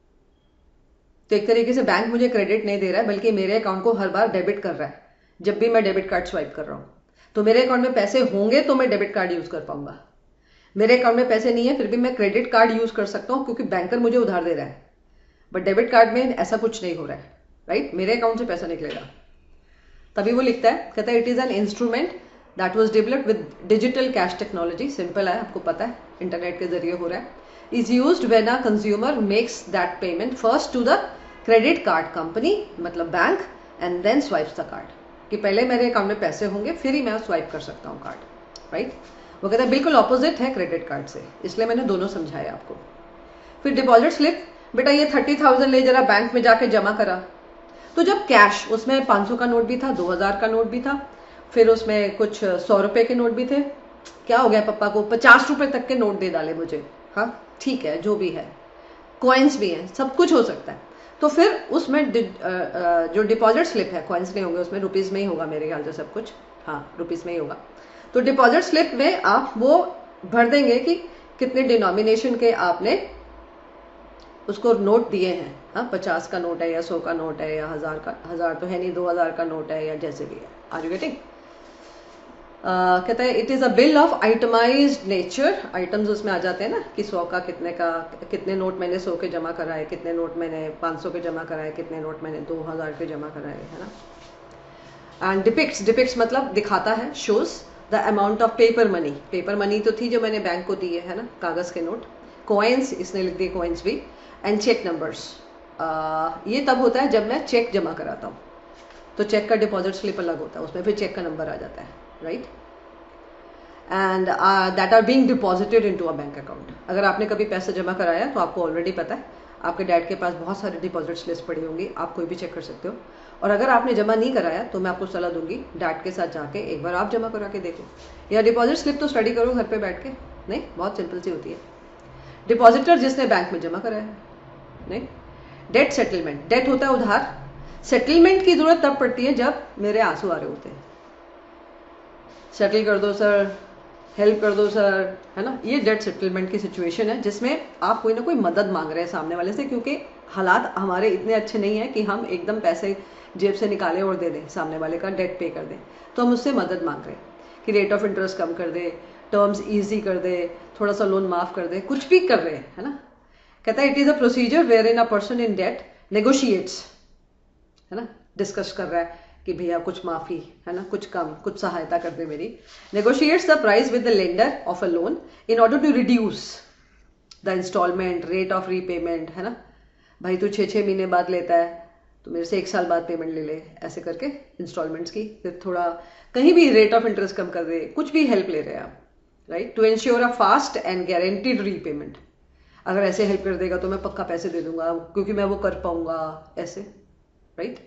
तो एक तरीके से बैंक मुझे क्रेडिट नहीं दे रहा है, बल्कि मेरे अकाउंट को हर बार डेबिट कर रहा है जब भी मैं डेबिट कार्ड स्वाइप कर रहा हूं। तो मेरे अकाउंट में पैसे होंगे तो मैं डेबिट कार्ड यूज कर पाऊंगा। मेरे अकाउंट में पैसे नहीं है फिर भी मैं क्रेडिट कार्ड यूज कर सकता हूं क्योंकि बैंकर मुझे उधार दे रहा है। बट डेबिट कार्ड में ऐसा कुछ नहीं हो रहा है, राइट? मेरे अकाउंट से पैसा निकलेगा। तभी वो लिखता है, कहता है it is an instrument that was developed with digital cash technology. Simple है, आपको पता है, इंटरनेट के जरिए हो रहा है। Is used when a consumer makes that payment first to the credit card company, मतलब bank, and then swipes the card. कि पहले मेरे अकाउंट में पैसे होंगे फिर ही मैं स्वाइप कर सकता हूँ कार्ड, राइट? वो कहता है बिल्कुल ऑपोजिट है क्रेडिट कार्ड से, इसलिए मैंने दोनों समझाया आपको। फिर डिपॉजिट स्लिप, बेटा ये 30,000 ले जरा बैंक में जाके जमा करा। तो जब कैश, उसमें 500 का नोट भी था, 2000 का नोट भी था, फिर उसमें कुछ 100 रुपए के नोट भी थे। क्या हो गया पप्पा को, 50 रुपए तक के नोट दे डाले मुझे। हाँ ठीक है, जो भी है, कॉइन्स भी हैं, सब कुछ हो सकता है। तो फिर उसमें जो डिपॉजिट स्लिप है, कॉइन्स नहीं होंगे उसमें, रुपीज में ही होगा मेरे ख्याल से सब कुछ। हाँ, रुपीज में ही होगा। तो डिपॉजिट स्लिप में आप वो भर देंगे कि कितने डिनोमिनेशन के आपने उसको नोट दिए हैं। हाँ, 50 का नोट है या 100 का नोट है या 1000 का, 1000 तो है नहीं, 2000 का नोट है या जैसे भी है। Are you getting? कहता है it is a bill of itemised nature. Items उसमें आ जाते हैं ना कि 100 का कितने नोट मैंने 100 के जमा कराए, कितने नोट मैंने 500 के जमा कराए, कितने नोट मैंने 2000 के जमा कराए, है ना। एंड डिपिक्ट्स मतलब दिखाता है, shows the amount of paper money. Paper money तो थी जो मैंने बैंक को दी है ना, कागज के नोट। कॉइन्स, इसने लिख दिए कॉइन्स भी। एंड चेक नंबर्स, ये तब होता है जब मैं चेक जमा कराता हूँ। तो चेक का डिपॉजिट स्लिप अलग होता है, उसमें फिर चेक का नंबर आ जाता है, right? And that are being deposited into a bank account. अगर आपने कभी पैसा जमा कराया तो आपको ऑलरेडी पता है, आपके डैड के पास बहुत सारी डिपॉजिट स्लिप्स पड़ी होंगी, आप कोई भी चेक कर सकते हो। और अगर आपने जमा नहीं कराया तो मैं आपको सलाह दूंगी, डैड के साथ जाके एक बार आप जमा करा के देखो, या डिपॉजिट स्लिप तो स्टडी करो घर पे बैठ के। नहीं, बहुत सिंपल सी होती है। डिपॉजिटर जिसने बैंक में जमा कराया है। नहीं, डेट सेटलमेंट, डेट होता है उधार, सेटलमेंट की जरूरत तब पड़ती है जब मेरे आंसू आ रहे होते हैं। सेटल कर दो सर, हेल्प कर दो सर, है ना। ये डेट सेटलमेंट की सिचुएशन है जिसमें आप कोई ना कोई मदद मांग रहे हैं सामने वाले से, क्योंकि हालात हमारे इतने अच्छे नहीं है कि हम एकदम पैसे जेब से निकालें और दे दें, सामने वाले का डेट पे कर दें। तो हम उससे मदद मांग रहे हैं कि रेट ऑफ इंटरेस्ट कम कर दे, टर्म्स ईजी कर दे, थोड़ा सा लोन माफ कर दे, कुछ भी कर रहे हैं, है ना। कहता है it is a procedure wherein a person in debt negotiates, है ना, डिस्कस कर रहा है कि भैया कुछ माफी, है ना, कुछ कम, कुछ सहायता कर दे मेरी। Negotiates the price with the lender of a loan in order to reduce the installment rate of repayment, है ना। भाई तू 6-6 महीने बाद लेता है तो मेरे से 1 साल बाद पेमेंट ले ले, ऐसे करके इंस्टॉलमेंट्स की, फिर थोड़ा कहीं भी रेट ऑफ इंटरेस्ट कम कर दे, कुछ भी हेल्प ले रहे हैं आप, right. To ensure a fast and guaranteed repayment, अगर ऐसे हेल्प कर देगा तो मैं पक्का पैसे दे दूंगा क्योंकि मैं वो कर पाऊंगा, ऐसे, राइट।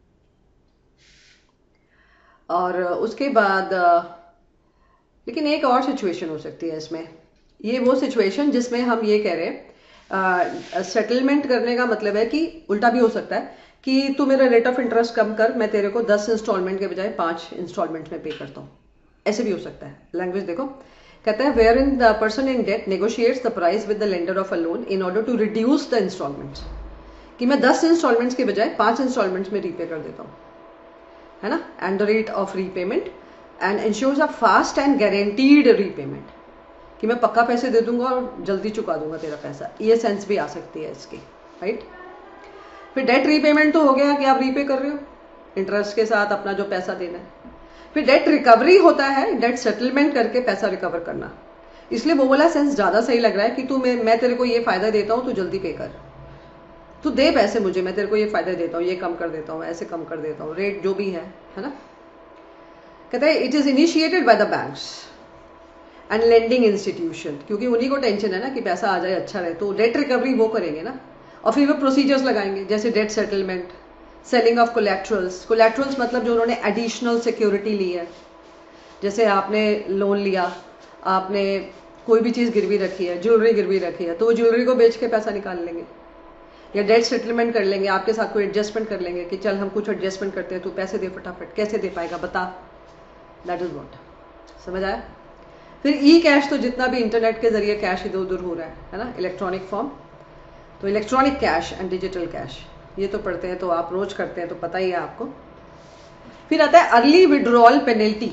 और उसके बाद लेकिन एक और सिचुएशन हो सकती है इसमें, ये वो सिचुएशन जिसमें हम ये कह रहे हैं सेटलमेंट करने का मतलब है कि उल्टा भी हो सकता है कि तू मेरा रेट ऑफ इंटरेस्ट कम कर, मैं तेरे को 10 इंस्टॉलमेंट के बजाय 5 इंस्टॉलमेंट में पे करता हूँ, ऐसे भी हो सकता है। लैंग्वेज देखो, कहता है wherein the person in debt negotiates the price with the lender of a loan in order to reduce the installments, कि मैं 10 इंस्टॉलमेंट्स के बजाय 5 इंस्टॉलमेंट्स में रीपे कर देता हूँ, है ना। And the rate of repayment and ensures a fast and guaranteed repayment, कि मैं पक्का पैसे दे दूंगा और जल्दी चुका दूंगा तेरा पैसा, ये सेंस भी आ सकती है इसकी, राइट। फिर डेट रीपेमेंट तो हो गया कि आप रीपे कर रहे हो इंटरेस्ट के साथ अपना जो पैसा देना है। फिर डेट रिकवरी होता है, डेट सेटलमेंट करके पैसा रिकवर करना। इसलिए वो वाला सेंस ज्यादा सही लग रहा है कि तू मैं तेरे को ये फायदा देता हूँ, तू जल्दी पे कर, तू दे पैसे मुझे, मैं तेरे को ये फायदा देता हूँ, ये कम कर देता हूँ, ऐसे कम कर देता हूँ, रेट जो भी है ना। कहता है it is initiated by the banks and lending institution, क्योंकि उन्हीं को टेंशन है ना कि पैसा आ जाए, अच्छा रहे, तो डेट रिकवरी वो करेंगे ना। और फिर वो प्रोसीजर्स लगाएंगे जैसे debt settlement, selling of collaterals. Collaterals मतलब जो उन्होंने एडिशनल सिक्योरिटी ली है, जैसे आपने लोन लिया आपने कोई भी चीज़ गिरवी रखी है, ज्वेलरी गिरवी रखी है, तो वो ज्वेलरी को बेच के पैसा निकाल लेंगे, या डेट सेटलमेंट कर लेंगे, आपके साथ कोई एडजस्टमेंट कर लेंगे कि चल हम कुछ एडजस्टमेंट करते हैं, तू पैसे दे फटाफट। कैसे दे पाएगा बता? दैट इज व्हाट, समझ आया? फिर ई कैश, तो जितना भी इंटरनेट के जरिए कैश इधर उधर हो रहा है ना, इलेक्ट्रॉनिक फॉर्म, तो electronic cash and digital cash, ये तो पढ़ते हैं, तो आप रोज करते हैं तो पता ही है आपको। फिर आता है अर्ली विड्रॉल पेनल्टी।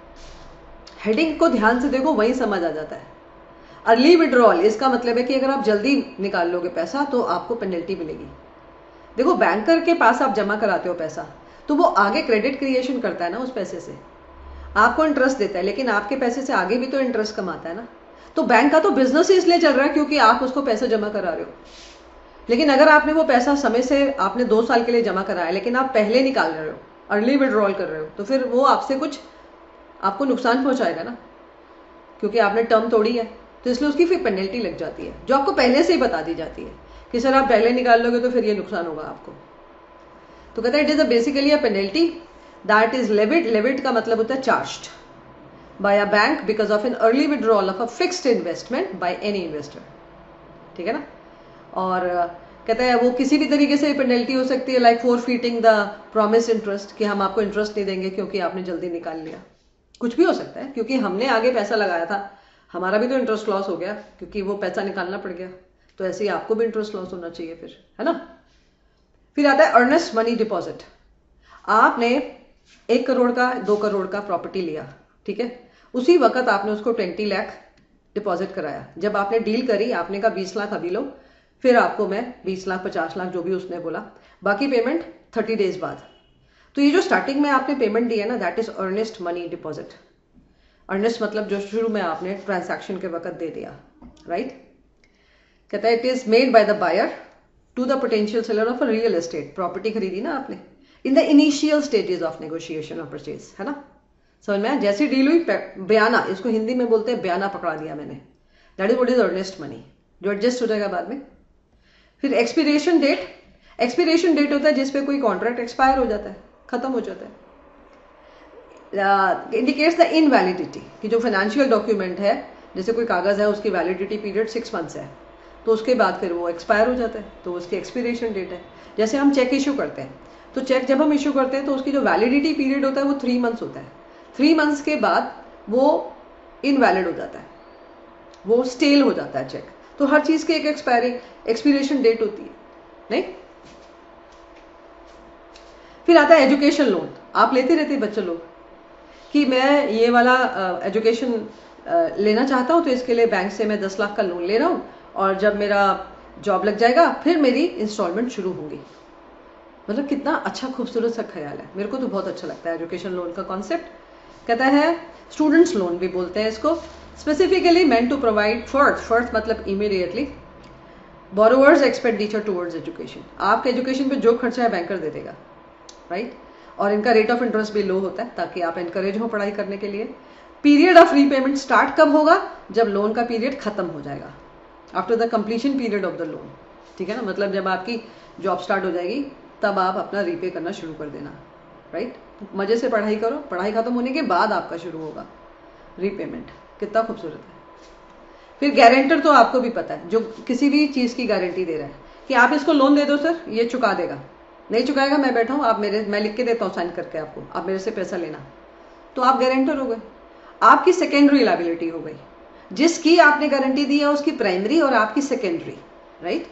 हेडिंग को ध्यान से देखो, वही समझ आ जाता है। अर्ली विड्रॉल, इसका मतलब है कि अगर आप जल्दी निकाल लोगे पैसा तो आपको पेनल्टी मिलेगी। देखो, बैंकर के पास आप जमा कराते हो पैसा, तो वो आगे क्रेडिट क्रिएशन करता है ना उस पैसे से, आपको इंटरेस्ट देता है, लेकिन आपके पैसे से आगे भी तो इंटरेस्ट कमाता है ना। तो बैंक का तो बिजनेस ही इसलिए चल रहा है क्योंकि आप उसको पैसा जमा करा रहे हो। लेकिन अगर आपने वो पैसा समय से, आपने 2 साल के लिए जमा कराया, लेकिन आप पहले निकाल रहे हो, अर्ली विड्रॉल कर रहे हो, तो फिर वो आपसे कुछ आपको नुकसान पहुंचाएगा ना, क्योंकि आपने टर्म तोड़ी है, तो इसलिए उसकी फिर पेनल्टी लग जाती है, जो आपको पहले से ही बता दी जाती है कि सर आप पहले निकाल लोगे तो फिर ये नुकसान होगा आपको। तो कहता है it is basically a penalty that is levied. Levied का मतलब होता है charged by a bank because of an early withdrawal of a fixed investment by any investor. ठीक है ना? और कहता है वो किसी भी तरीके से पेनल्टी हो सकती है, like forfeiting the promise interest, कि हम आपको इंटरेस्ट नहीं देंगे क्योंकि आपने जल्दी निकाल लिया। कुछ भी हो सकता है, क्योंकि हमने आगे पैसा लगाया था, हमारा भी तो इंटरेस्ट लॉस हो गया क्योंकि वो पैसा निकालना पड़ गया, तो ऐसे ही आपको भी इंटरेस्ट लॉस होना चाहिए फिर, है ना? फिर आता है अर्नेस्ट मनी डिपॉजिट। आपने 1 करोड़ का, 2 करोड़ का प्रॉपर्टी लिया, ठीक है, उसी वक्त आपने उसको 20 लाख डिपॉजिट कराया। जब आपने डील करी, आपने कहा 20 लाख अभी लो, फिर आपको मैं 20 लाख 50 लाख जो भी उसने बोला, बाकी पेमेंट 30 डेज बाद। तो ये जो स्टार्टिंग में आपने पेमेंट दी है ना, that is earnest money deposit. Earnest मतलब जो शुरू में आपने ट्रांसैक्शन के वक्त दे दिया, राइट? कहता है it is made by the buyer to the potential seller of a real estate. Property खरीदी ना आपने, in the initial stages of negotiation और परचेज, है ना? समझ में? जैसी डील हुई, बयाना, इसको हिंदी में बोलते हैं बयाना पकड़ा दिया मैंने, that is what is earnest money, जो एडजस्ट हो जाएगा बाद में। फिर एक्सपीरिएशन डेट। एक्सपीरिएशन डेट होता है जिसपे कोई कॉन्ट्रैक्ट एक्सपायर हो जाता है, खत्म हो जाता है। इंडिकेट्स द इनवैलिडिटी, कि जो फाइनेंशियल डॉक्यूमेंट है, जैसे कोई कागज है, उसकी वैलिडिटी पीरियड 6 मंथ्स है, तो उसके बाद फिर वो एक्सपायर हो जाता है, तो उसकी एक्सपीरिएशन डेट है। जैसे हम चेक इशू करते हैं, तो चेक जब हम इशू करते हैं तो उसकी जो वैलिडिटी पीरियड होता है वो 3 मंथ्स होता है। 3 मंथ्स के बाद वो इनवैलिड हो जाता है, वो स्टेल हो जाता है चेक। तो हर चीज की एक एक्सपीरिएशन डेट होती है, नहीं? फिर आता है एजुकेशन लोन। आप लेते रहते बच्चे लोग कि मैं ये वाला एजुकेशन लेना चाहता हूं, तो इसके लिए बैंक से मैं 10 लाख का लोन ले रहा हूं, और जब मेरा जॉब लग जाएगा फिर मेरी इंस्टॉलमेंट शुरू होंगी। मतलब कितना अच्छा खूबसूरत सा ख्याल है, मेरे को तो बहुत अच्छा लगता है एजुकेशन लोन का कॉन्सेप्ट। कहता है स्टूडेंट्स लोन भी बोलते हैं इसको, specifically meant to provide first मतलब immediately borrowers expenditure towards education. आपके एजुकेशन पे जो खर्चा है बैंकर दे देगा, राइट? और इनका रेट ऑफ इंटरेस्ट भी लो होता है ताकि आप एनकरेज हो पढ़ाई करने के लिए। पीरियड ऑफ रीपेमेंट स्टार्ट कब होगा? जब लोन का पीरियड खत्म हो जाएगा, after the completion period of the loan. ठीक है ना? मतलब जब आपकी जॉब स्टार्ट हो जाएगी तब आप अपना रीपे करना शुरू कर देना, राइट? मजे से पढ़ाई करो, पढ़ाई खत्म होने के बाद आपका शुरू होगा रीपेमेंट। कितना खूबसूरत है। फिर गारंटर तो आपको भी पता है, जो किसी भी चीज की गारंटी दे रहा है कि आप इसको लोन दे दो सर, ये चुका देगा, नहीं चुकाएगा मैं बैठा हूं, आप मैं लिख के देता हूं साइन करके आपको, आप मेरे से पैसा लेना, तो आप गारंटर हो गए। आपकी सेकेंडरी लायबिलिटी हो गई, जिसकी आपने गारंटी दी है उसकी प्राइमरी और आपकी सेकेंडरी, राइट?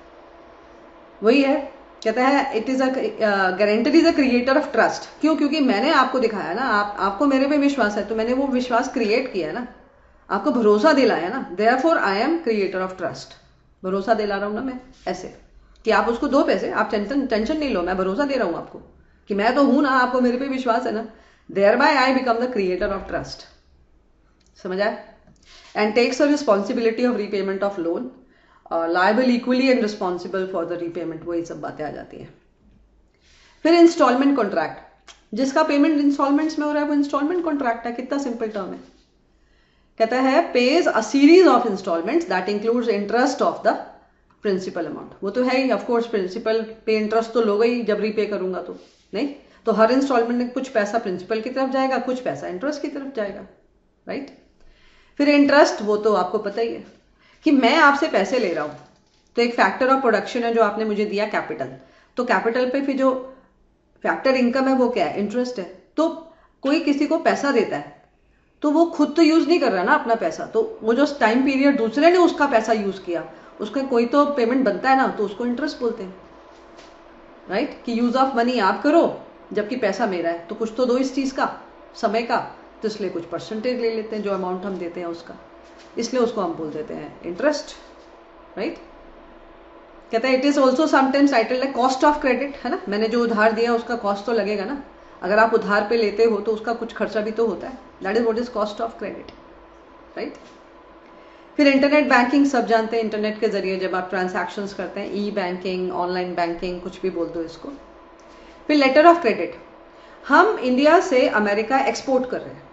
वही है, कहता है it is a guarantor is a creator of trust. क्यों? क्योंकि मैंने आपको दिखाया ना, आपको मेरे पे विश्वास है, तो मैंने वो विश्वास क्रिएट किया ना, आपको भरोसा दिलाया ना, therefore I am creator of trust. भरोसा दिला रहा हूं ना मैं, ऐसे कि आप उसको दो पैसे, आप टेंशन नहीं लो, मैं भरोसा दे रहा हूं आपको कि मैं तो हूं ना, आपको मेरे पे विश्वास है ना, thereby I become the creator of trust. समझ आया? And takes the responsibility of repayment of loan, liable equally and responsible for the repayment. वही सब बातें आ जाती है। फिर इंस्टॉलमेंट कॉन्ट्रैक्ट, जिसका पेमेंट इंस्टॉलमेंट्स में हो रहा है वो इंस्टॉलमेंट कॉन्ट्रैक्ट है। कितना सिंपल टर्म है। कहता है pays a series of installments that includes interest of the principal amount. वो तो है ही, ऑफकोर्स प्रिंसिपल पे इंटरेस्ट तो लोगे ही जब रीपे करूंगा, तो नहीं, तो हर इंस्टॉलमेंट में कुछ पैसा प्रिंसिपल की तरफ जाएगा, कुछ पैसा इंटरेस्ट की तरफ जाएगा, राइट? फिर इंटरेस्ट, वो तो आपको पता ही है कि मैं आपसे पैसे ले रहा हूं, तो एक फैक्टर ऑफ प्रोडक्शन है जो आपने मुझे दिया कैपिटल, तो कैपिटल पे फिर जो फैक्टर इनकम है वो क्या है, इंटरेस्ट है। तो कोई किसी को पैसा देता है तो वो खुद तो यूज नहीं कर रहा ना अपना पैसा, तो वो जो टाइम पीरियड दूसरे ने उसका पैसा यूज किया, उसका कोई तो पेमेंट बनता है ना, तो उसको इंटरेस्ट बोलते हैं, राइट। कि यूज ऑफ मनी आप करो जबकि पैसा मेरा है, तो कुछ तो दो इस चीज का, समय का, तो इसलिए कुछ परसेंटेज ले लेते हैं जो अमाउंट हम देते हैं उसका, इसलिए उसको हम बोल देते हैं इंटरेस्ट, राइट। कहते हैं it is also sometimes titled like cost of credit, है ना, मैंने जो उधार दिया उसका कॉस्ट तो लगेगा ना, अगर आप उधार पे लेते हो तो उसका कुछ खर्चा भी तो होता है, that is what is cost of credit, right. फिर इंटरनेट बैंकिंग सब जानते हैं, इंटरनेट के जरिए जब आप ट्रांसैक्शंस करते हैं, ई बैंकिंग, ऑनलाइन बैंकिंग, कुछ भी बोल दो इसको। फिर लेटर ऑफ क्रेडिट, हम इंडिया से अमेरिका एक्सपोर्ट कर रहे हैं,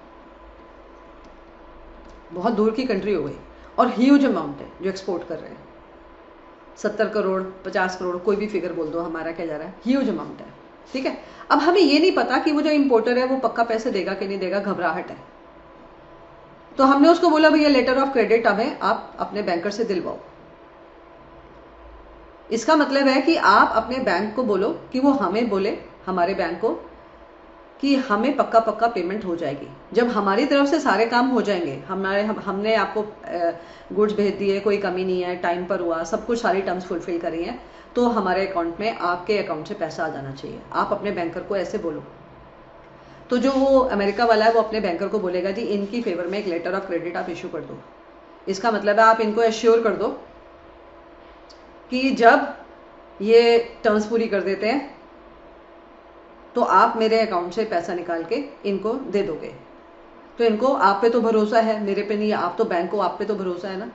बहुत दूर की कंट्री हो गई और ह्यूज अमाउंट है जो एक्सपोर्ट कर रहे हैं, 70 करोड़ 50 करोड़ कोई भी फिगर बोल दो, हमारा क्या जा रहा है, ह्यूज अमाउंट है, ठीक है। अब हमें ये नहीं पता कि वो जो इंपोर्टर है वो पक्का पैसे देगा कि नहीं देगा, घबराहट है, तो हमने उसको बोला भैया लेटर ऑफ क्रेडिट हमें आप अपने बैंकर से दिलवाओ। इसका मतलब है कि आप अपने बैंक को बोलो कि वो हमें बोले, हमारे बैंक को, कि हमें पक्का पक्का पेमेंट हो जाएगी। जब हमारी तरफ से सारे काम हो जाएंगे, हमने आपको गुड्स भेज दिए, कोई कमी नहीं है, टाइम पर हुआ, सब कुछ सारी टर्म्स फुलफिल करी हैं, तो हमारे अकाउंट में, आपके अकाउंट से पैसा आ जाना चाहिए। आप अपने बैंकर को ऐसे बोलो, तो जो वो अमेरिका वाला है वो अपने बैंकर को बोलेगा जी इनकी फेवर में एक लेटर ऑफ क्रेडिट आप इशू कर दो। इसका मतलब है आप इनको एश्योर कर दो कि जब ये टर्म्स पूरी कर देते हैं तो आप मेरे अकाउंट से पैसा निकाल के इनको दे दोगे। तो इनको आप पे तो भरोसा है, मेरे पे नहीं है, आप तो बैंक को आप पे तो भरोसा है ना,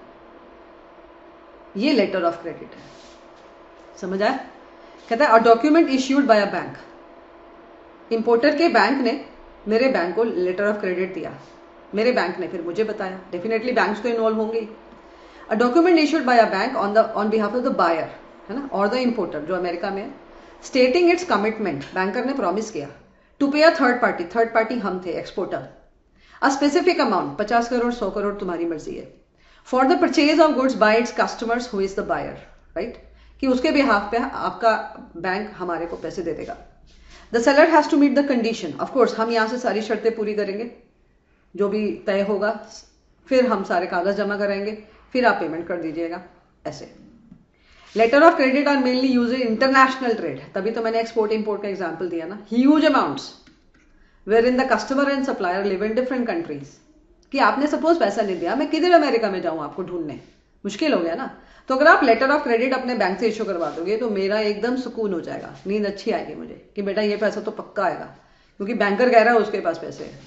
ये लेटर ऑफ क्रेडिट है, समझ आया। कहता है a document issued by a bank, importer के बैंक ने मेरे बैंक को लेटर ऑफ क्रेडिट दिया, मेरे बैंक ने फिर मुझे बताया, डेफिनेटली बैंक्स तो इन्वॉल्व होंगे। A document issued by a bank on behalf of the buyer, है ना, और द इंपोर्टर जो अमेरिका में है, स्टेटिंग इट्स कमिटमेंट, बैंकर ने प्रॉमिस किया to pay a third party हम थे exporter, a specific amount 50 crore 100 crore तुम्हारी मर्जी है, for the purchase of goods by its customers who is the buyer, right, कि उसके बिहाफ पे आपका बैंक हमारे को पैसे दे देगा। The seller has to meet the condition, of course हम यहां से सारी शर्तें पूरी करेंगे जो भी तय होगा, फिर हम सारे कागज जमा कराएंगे, फिर आप पेमेंट कर दीजिएगा, ऐसे। Letter of credit are mainly use in international trade, तभी तो मैंने एक्सपोर्ट इंपोर्ट का एग्जांपल दिया ना, huge amounts wherein the customer and supplier live in different countries, कि आपने सपोज पैसा नहीं दिया, मैं किधर अमेरिका में जाऊं आपको ढूंढने, मुश्किल हो गया ना। तो अगर आप लेटर ऑफ क्रेडिट अपने बैंक से इशू करवा दोगे तो मेरा एकदम सुकून हो जाएगा, नींद अच्छी आएगी मुझे कि बेटा ये पैसा तो पक्का आएगा, क्योंकि बैंकर कह रहा है उसके पास पैसे हैं।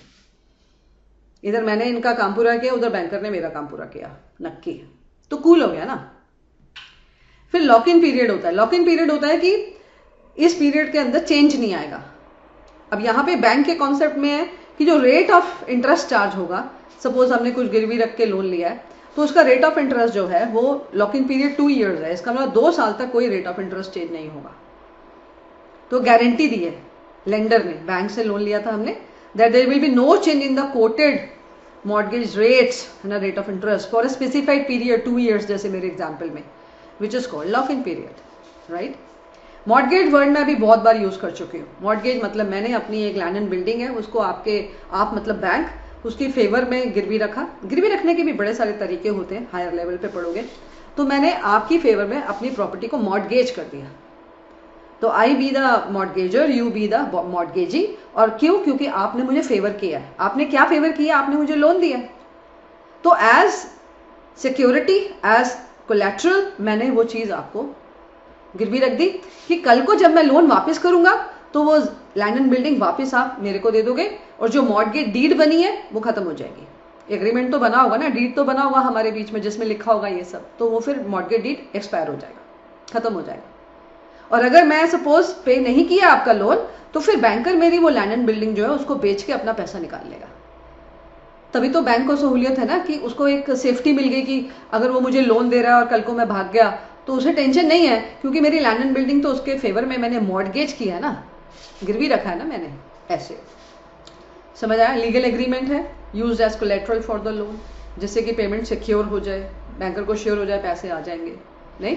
इधर मैंने इनका काम पूरा किया, उधर बैंकर ने मेरा काम पूरा किया, नक्की, तो कूल हो गया ना। फिर लॉक इन पीरियड होता है, लॉक इन पीरियड होता है कि इस पीरियड के अंदर चेंज नहीं आएगा। अब यहां पे बैंक के कॉन्सेप्ट में है कि जो रेट ऑफ इंटरेस्ट चार्ज होगा, सपोज हमने कुछ गिरवी रख के लोन लिया है, तो उसका रेट ऑफ इंटरेस्ट जो है वो लॉक इन पीरियड 2 ईयर्स है, इसका मतलब 2 साल तक कोई रेट ऑफ इंटरेस्ट चेंज नहीं होगा। तो गारंटी दी है लेंडर ने, बैंक से लोन लिया था हमने, that there will be no change in the quoted mortgage rates, ना rate of interest for a specified period 2 years, जैसे मेरे एग्जाम्पल में, which is called lock in period, right. Mortgage word में अभी बहुत बार यूज कर चुकी हूँ। मॉर्गेज मतलब मैंने अपनी एक लैंड एंड बिल्डिंग है, उसको आप मतलब बैंक, उसकी फेवर में गिरवी रखा। गिरवी रखने के भी बड़े सारे तरीके होते हैं, हायर लेवल पे पढ़ोगे। तो मैंने आपकी फेवर में अपनी प्रॉपर्टी को मॉर्गेज कर दिया, तो I be the mortgagor, you be the mortgagee. और क्यों? क्योंकि आपने मुझे फेवर किया है। आपने क्या फेवर किया? आपने मुझे लोन दिया, तो एज सिक्योरिटी, एज कोलैटरल मैंने वो चीज आपको गिरवी रख दी कि कल को जब मैं लोन वापस करूंगा तो वो लैंड एंड बिल्डिंग वापस आप मेरे को दे दोगे, और जो मॉर्गेज डीड बनी है वो खत्म हो जाएगी। एग्रीमेंट तो बना होगा ना, डीड तो बना होगा हमारे बीच में जिसमें लिखा होगा ये सब, तो वो फिर मॉर्गेज डीड एक्सपायर हो जाएगा, खत्म हो जाएगा। और अगर मैं सपोज पे नहीं किया आपका लोन, तो फिर बैंकर मेरी वो लैंड एंड बिल्डिंग जो है उसको बेच के अपना पैसा निकाल लेगा। तभी तो बैंक को सहूलियत है ना कि उसको एक सेफ्टी मिल गई कि अगर वो मुझे लोन दे रहा है और कल को मैं भाग गया तो उसे टेंशन नहीं है, क्योंकि मेरी लैंड एंड बिल्डिंग तो उसके फेवर में मैंने मॉर्गेज किया है ना, गिरवी रखा है ना मैंने, ऐसे। समझ आया? लीगल एग्रीमेंट है, used as collateral for the loan. जिससे कि पेमेंट सिक्योर हो जाए, बैंकर को श्योर हो जाए पैसे आ जाएंगे, नहीं।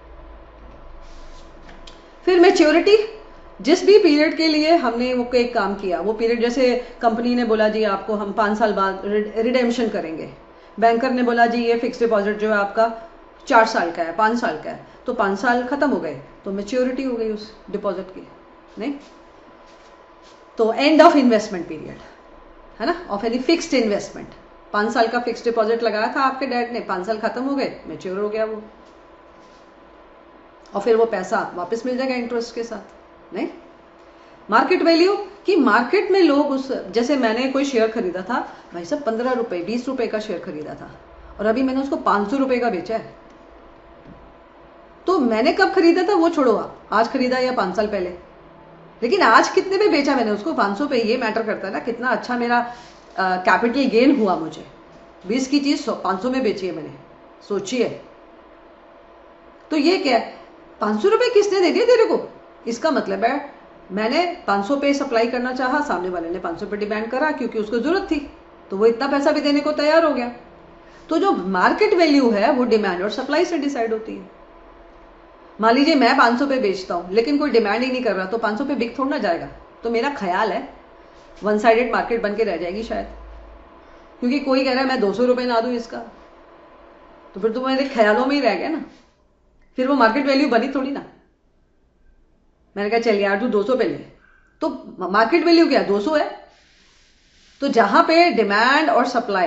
फिर मैच्योरिटी, जिस भी पीरियड के लिए हमने वो एक काम किया, वो पीरियड, जैसे कंपनी ने बोला जी आपको हम 5 साल बाद रिडेम्पशन करेंगे, बैंकर ने बोला जी ये फिक्स डिपॉजिट जो है आपका 4 साल का है, 5 साल का है, तो 5 साल खत्म हो गए तो मैच्योरिटी हो गई उस डिपॉजिट की, नहीं। तो एंड ऑफ इन्वेस्टमेंट पीरियड है ना, ऑफ एनी फिक्स्ड इन्वेस्टमेंट। 5 साल का फिक्स्ड डिपॉजिट लगाया था आपके डैड ने, 5 साल खत्म हो गए, मैच्योर हो गया वो, और फिर वो पैसा वापस मिल जाएगा इंटरेस्ट के साथ, नहीं। मार्केट वैल्यू, कि मार्केट में लोग उस, जैसे मैंने कोई शेयर खरीदा था भाई साहब 15 रुपए 20 रुपए का शेयर खरीदा था और अभी मैंने उसको 500 रुपए का बेचा है, तो मैंने कब खरीदा था वो छोड़ो, आज खरीदा या 5 साल पहले, लेकिन आज कितने पे बेचा मैंने उसको, 500 पे, ये मैटर करता है ना कितना अच्छा मेरा कैपिटल गेन हुआ मुझे। 20 की चीज 500 में बेची है मैंने, सोचिए। तो ये क्या है, 500 रुपए किसने दे दिए तेरे को, इसका मतलब है मैंने 500 पे सप्लाई करना चाहा, सामने वाले ने 500 पे डिमांड करा क्योंकि उसको जरूरत थी, तो वो इतना पैसा भी देने को तैयार हो गया। तो जो मार्केट वैल्यू है वो डिमांड और सप्लाई से डिसाइड होती है। मान लीजिए मैं 500 पे बेचता हूं लेकिन कोई डिमांड ही नहीं कर रहा, तो 500 पे बिक थोड़ा ना जाएगा। तो मेरा ख्याल है वन साइडेड मार्केट बन के रह जाएगी शायद, क्योंकि कोई कह रहा है मैं 200 रुपए ना दूं इसका, तो फिर तो मेरे ख्यालों में ही रह गया ना, फिर वो मार्केट वैल्यू बनी थोड़ी ना। मैंने कहा चल यार तू 200 पे ले, तो मार्केट वैल्यू क्या 200 है। तो जहां पे डिमांड और supply,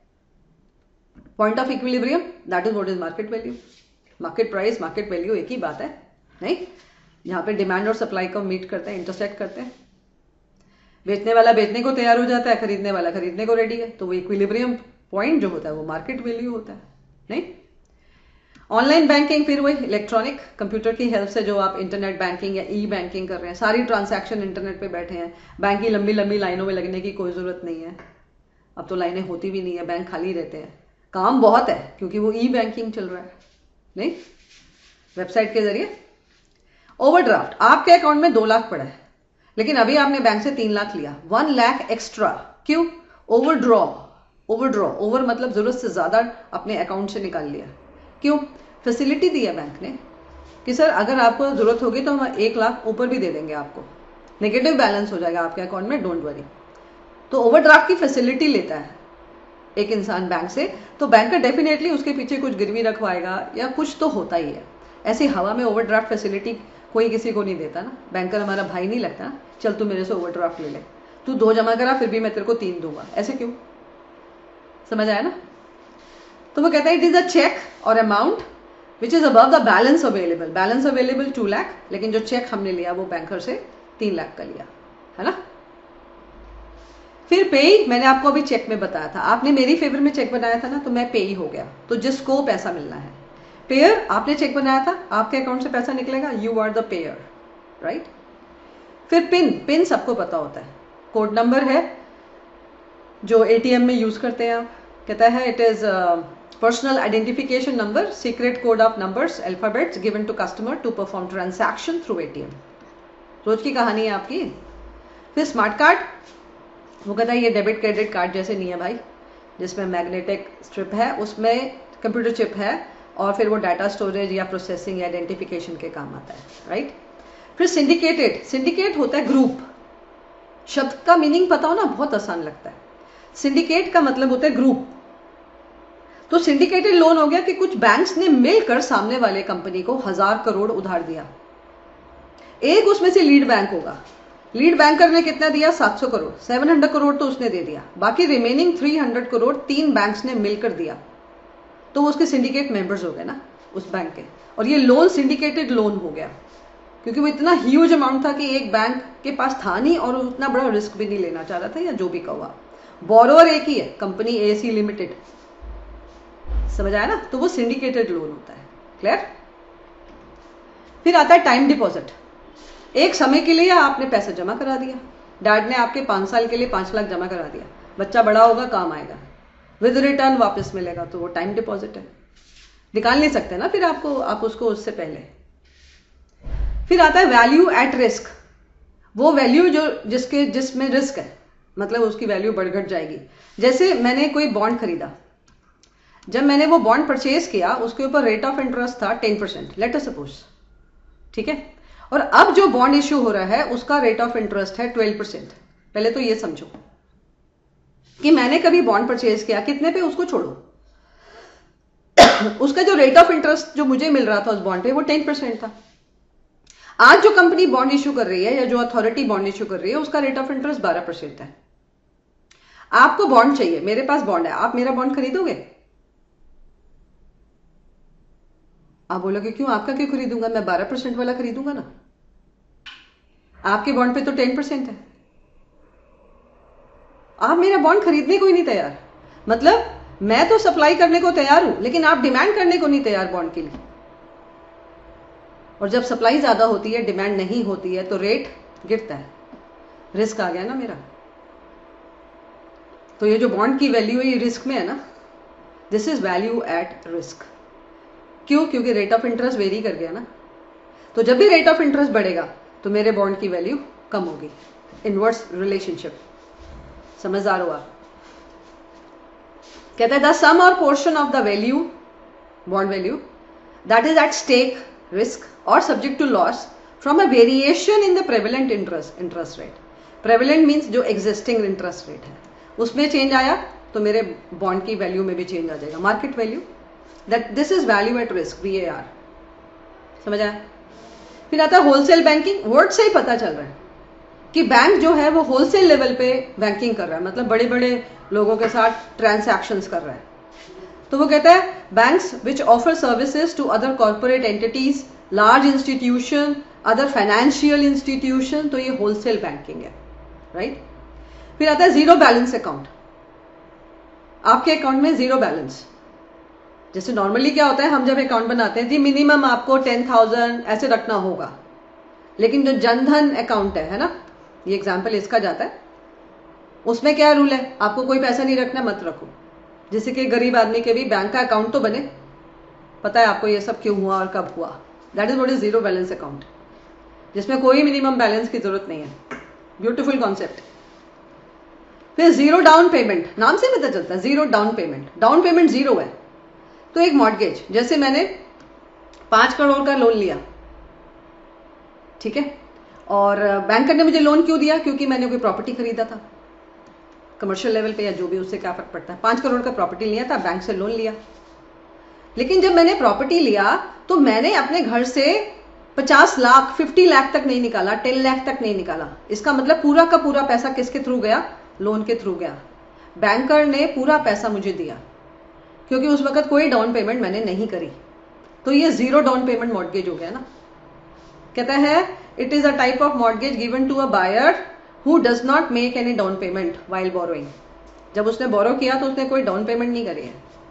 point of equilibrium, that is what is market value. Market price, market value एक ही बात है, नहीं। जहां पे डिमांड और सप्लाई को मीट करते हैं, इंटरसेक्ट करते हैं, बेचने वाला बेचने को तैयार हो जाता है, खरीदने वाला खरीदने को रेडी है, तो वो इक्विलिब्रियम पॉइंट जो होता है वो मार्केट वैल्यू होता है, नहीं। ऑनलाइन बैंकिंग, फिर वही इलेक्ट्रॉनिक कंप्यूटर की हेल्प से जो आप इंटरनेट बैंकिंग या ई बैंकिंग कर रहे हैं, सारी ट्रांजैक्शन इंटरनेट पे बैठे हैं, बैंक की लंबी लंबी लाइनों में लगने की कोई जरूरत नहीं है। अब तो लाइनें होती भी नहीं है, बैंक खाली रहते हैं, काम बहुत है क्योंकि वो ई बैंकिंग चल रहा है, नहीं, वेबसाइट के जरिए। ओवरड्राफ्ट, आपके अकाउंट में 2 लाख पड़ा है लेकिन अभी आपने बैंक से 3 लाख लिया, 1 लाख एक्स्ट्रा, क्यों? ओवरड्रॉ, ओवर मतलब जरूरत से ज्यादा अपने अकाउंट से निकाल लिया, क्यों? फैसिलिटी दी है बैंक ने कि सर अगर आपको जरूरत होगी तो हम 1 लाख ऊपर भी दे देंगे आपको, नेगेटिव बैलेंस हो जाएगा आपके अकाउंट में, डोंट वरी। तो ओवरड्राफ्ट की फैसिलिटी लेता है एक इंसान बैंक से, तो बैंक का डेफिनेटली उसके पीछे कुछ गिरवी रखवाएगा या कुछ तो होता ही है। ऐसी हवा में ओवरड्राफ्ट फैसिलिटी कोई किसी को नहीं देता ना, बैंकर हमारा भाई नहीं लगता, चल तू मेरे से ओवरड्राफ्ट ले ले, तू 2 जमा करा फिर भी मैं तेरे को 3 दूंगा, ऐसे क्यों? समझ आया ना? तो वो कहता है इट इज अ चेक और amount which is above the balance available, balance available 2 lakh, लेकिन जो चेक हमने लिया वो बैंकर से 3 लाख का लिया, है ना। फिर पेई, मैंने आपको अभी चेक में बताया था, आपने मेरी फेवर में चेक बनाया था ना, तो मैं पेई हो गया, तो जिसको पैसा मिलना है। पेयर, आपने चेक बनाया था, आपके अकाउंट से पैसा निकलेगा, you are the payer, right. फिर पिन, पिन सबको पता होता है, कोड नंबर है जो एटीएम में यूज करते हैं आप, कहता है it is personal identification number, secret code of numbers, alphabets given to customer to perform transaction through ATM. रोज की कहानी है आपकी। फिर स्मार्ट कार्ड, वो कहता है ये डेबिट क्रेडिट कार्ड जैसे नहीं है भाई, जिसमें मैग्नेटिक स्ट्रिप है, उसमें कंप्यूटर चिप है और फिर वो डाटा स्टोरेज या प्रोसेसिंग या आइडेंटिफिकेशन के काम आता है, राइट। फिर सिंडिकेटेड, सिंडिकेट होता है ग्रुप, शब्द का मीनिंग पता हो ना, बहुत आसान लगता है। सिंडिकेट का मतलब होता है ग्रुप। तो सिंडिकेटेड लोन हो गया कि कुछ बैंक्स ने मिलकर सामने वाले कंपनी को 1000 करोड़ उधार दिया, एक उसमें से लीड बैंक होगा, लीड बैंकर ने कितना दिया? 700 करोड़, 700 करोड़ तो उसने दे दिया, बाकी रिमेनिंग 300 करोड़ 3 बैंक्स ने मिलकर दिया, तो वो उसके सिंडिकेट मेंबर्स हो गए ना उस बैंक के, और ये लोन सिंडिकेटेड लोन हो गया क्योंकि वो इतना ह्यूज अमाउंट था कि एक बैंक के पास था नहीं और उतना बड़ा रिस्क भी नहीं लेना चाह रहा था, या जो भी कहा। बोरोवर एक ही है, कंपनी एसी लिमिटेड, समझ आया ना। तो वो सिंडिकेटेड लोन होता है, क्लियर। फिर आता है टाइम डिपॉजिट, एक समय के लिए आपने पैसा जमा करा दिया, डैड ने आपके 5 साल के लिए 5 लाख जमा करा दिया, बच्चा बड़ा होगा काम आएगा, विद रिटर्न वापस मिलेगा, तो वो टाइम डिपॉजिट है, निकाल नहीं सकते ना फिर आपको, आप उसको उससे पहले। फिर आता है वैल्यू एट रिस्क, वो वैल्यू जो जिसमें रिस्क है, मतलब उसकी वैल्यू बढ़ घट जाएगी। जैसे मैंने कोई बॉन्ड खरीदा जब मैंने वो बॉन्ड परचेज किया उसके ऊपर रेट ऑफ इंटरेस्ट था 10%, लेट अस सपोज, ठीक है। और अब जो बॉन्ड इश्यू हो रहा है उसका रेट ऑफ इंटरेस्ट है 12%। पहले तो ये समझो कि मैंने कभी बॉन्ड परचेज किया कितने पे, उसको छोड़ो, उसका जो रेट ऑफ इंटरेस्ट जो मुझे मिल रहा था उस बॉन्ड पे वो 10% था। आज जो कंपनी बॉन्ड इश्यू कर रही है या जो अथॉरिटी बॉन्ड इश्यू कर रही है उसका रेट ऑफ इंटरेस्ट 12% है। आपको बॉन्ड चाहिए, मेरे पास बॉन्ड है, आप मेरा बॉन्ड खरीदोगे? आप बोलोगे क्यों, आपका क्यों खरीदूंगा, मैं 12% वाला खरीदूंगा ना। आपके बॉन्ड पे तो 10% है। आप मेरा बॉन्ड खरीदने को ही नहीं तैयार, मतलब मैं तो सप्लाई करने को तैयार हूं लेकिन आप डिमांड करने को नहीं तैयार बॉन्ड के लिए। और जब सप्लाई ज्यादा होती है, डिमांड नहीं होती है, तो रेट गिरता है, रिस्क आ गया ना मेरा। तो ये जो बॉन्ड की वैल्यू है ये रिस्क में है ना, this is value at risk. क्यों? क्योंकि रेट ऑफ इंटरेस्ट वेरी कर गया ना। तो जब भी रेट ऑफ इंटरेस्ट बढ़ेगा तो मेरे बॉन्ड की वैल्यू कम होगी, इनवर्स रिलेशनशिप। समझदार हो आप? कहता है द सम और portion of the value, bond value, that is at stake risk और subject to loss from a variation in the prevalent interest rate. Prevalent means जो एग्जिस्टिंग इंटरेस्ट रेट है उसमें चेंज आया तो मेरे बॉन्ड की value में भी चेंज आ जाएगा, market value. That this is value at risk, VAR। समझ आया? फिर आता है होलसेल बैंकिंग। वर्ड से ही पता चल रहा है कि बैंक जो है वो होलसेल लेवल पे बैंकिंग कर रहा है, मतलब बड़े बड़े लोगों के साथ ट्रांसैक्शंस कर रहा है। तो वो कहता है banks which offer services to other corporate entities, large institution, other financial institution, तो ये होलसेल बैंकिंग है, राइट। फिर आता है जीरो बैलेंस अकाउंट। आपके अकाउंट में जीरो बैलेंस, जैसे नॉर्मली क्या होता है, हम जब अकाउंट बनाते हैं जी मिनिमम आपको 10,000 ऐसे रखना होगा, लेकिन जो जनधन अकाउंट है ना, ये एग्जाम्पल इसका जाता है, उसमें क्या रूल है, आपको कोई पैसा नहीं रखना, मत रखो। जैसे कि गरीब आदमी के भी बैंक का अकाउंट तो बने, पता है आपको ये सब क्यों हुआ और कब हुआ। That is what is zero balance account, जिसमें कोई मिनिमम बैलेंस की जरूरत नहीं है। Beautiful concept. फिर जीरो डाउन पेमेंट, नाम से पता चलता है zero down payment, down payment zero है। तो एक मॉर्गेज, जैसे मैंने 5 करोड़ का लोन लिया, ठीक है, और बैंकर ने मुझे लोन क्यों दिया, क्योंकि मैंने कोई प्रॉपर्टी खरीदा था कमर्शियल लेवल पे या जो भी, उससे क्या फर्क पड़ता है। 5 करोड़ का प्रॉपर्टी लिया था, बैंक से लोन लिया। लेकिन जब मैंने प्रॉपर्टी लिया तो मैंने अपने घर से 50 लाख 50 लाख तक नहीं निकाला, 10 लाख तक नहीं निकाला। इसका मतलब पूरा का पूरा पैसा किसके थ्रू गया, लोन के थ्रू गया। बैंकर ने पूरा पैसा मुझे दिया क्योंकि उस वक्त कोई डाउन पेमेंट मैंने नहीं करी। तो ये जीरो डाउन पेमेंट मॉर्गेज हो गया ना। कहता है it is a type of mortgage given to a buyer who does not make any down payment while borrowing. जब उसने बोरो किया तो उसने कोई डाउन पेमेंट नहीं करी है।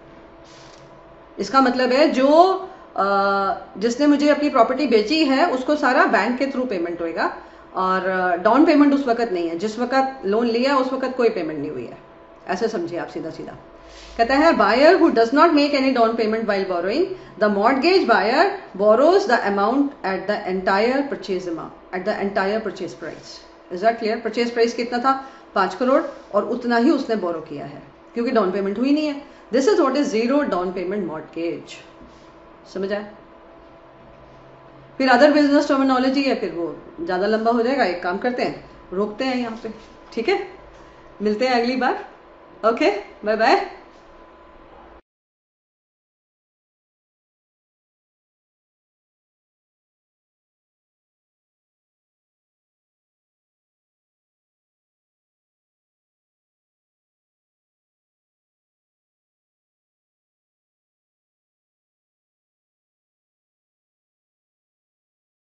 इसका मतलब है जो जिसने मुझे अपनी प्रॉपर्टी बेची है उसको सारा बैंक के थ्रू पेमेंट होएगा, और डाउन पेमेंट उस वक्त नहीं है, जिस वक्त लोन लिया उस वक्त कोई पेमेंट नहीं हुई है। ऐसे समझिए आप सीधा सीधा। कहता है buyer who does not make any down payment while borrowing, the mortgage buyer borrows the amount at the entire purchase amount, at the entire purchase price. Is that clear? Purchase price कितना था, 5 करोड़, और उतना ही उसने बोरो किया है क्योंकि down payment हुई नहीं है। This is what is zero down payment mortgage. समझ आया? फिर अदर बिजनेस टर्मिनोलॉजी है, फिर वो ज्यादा लंबा हो जाएगा। एक काम करते हैं, रोकते हैं यहाँ पे, ठीक है, मिलते हैं अगली बार। Okay, bye bye.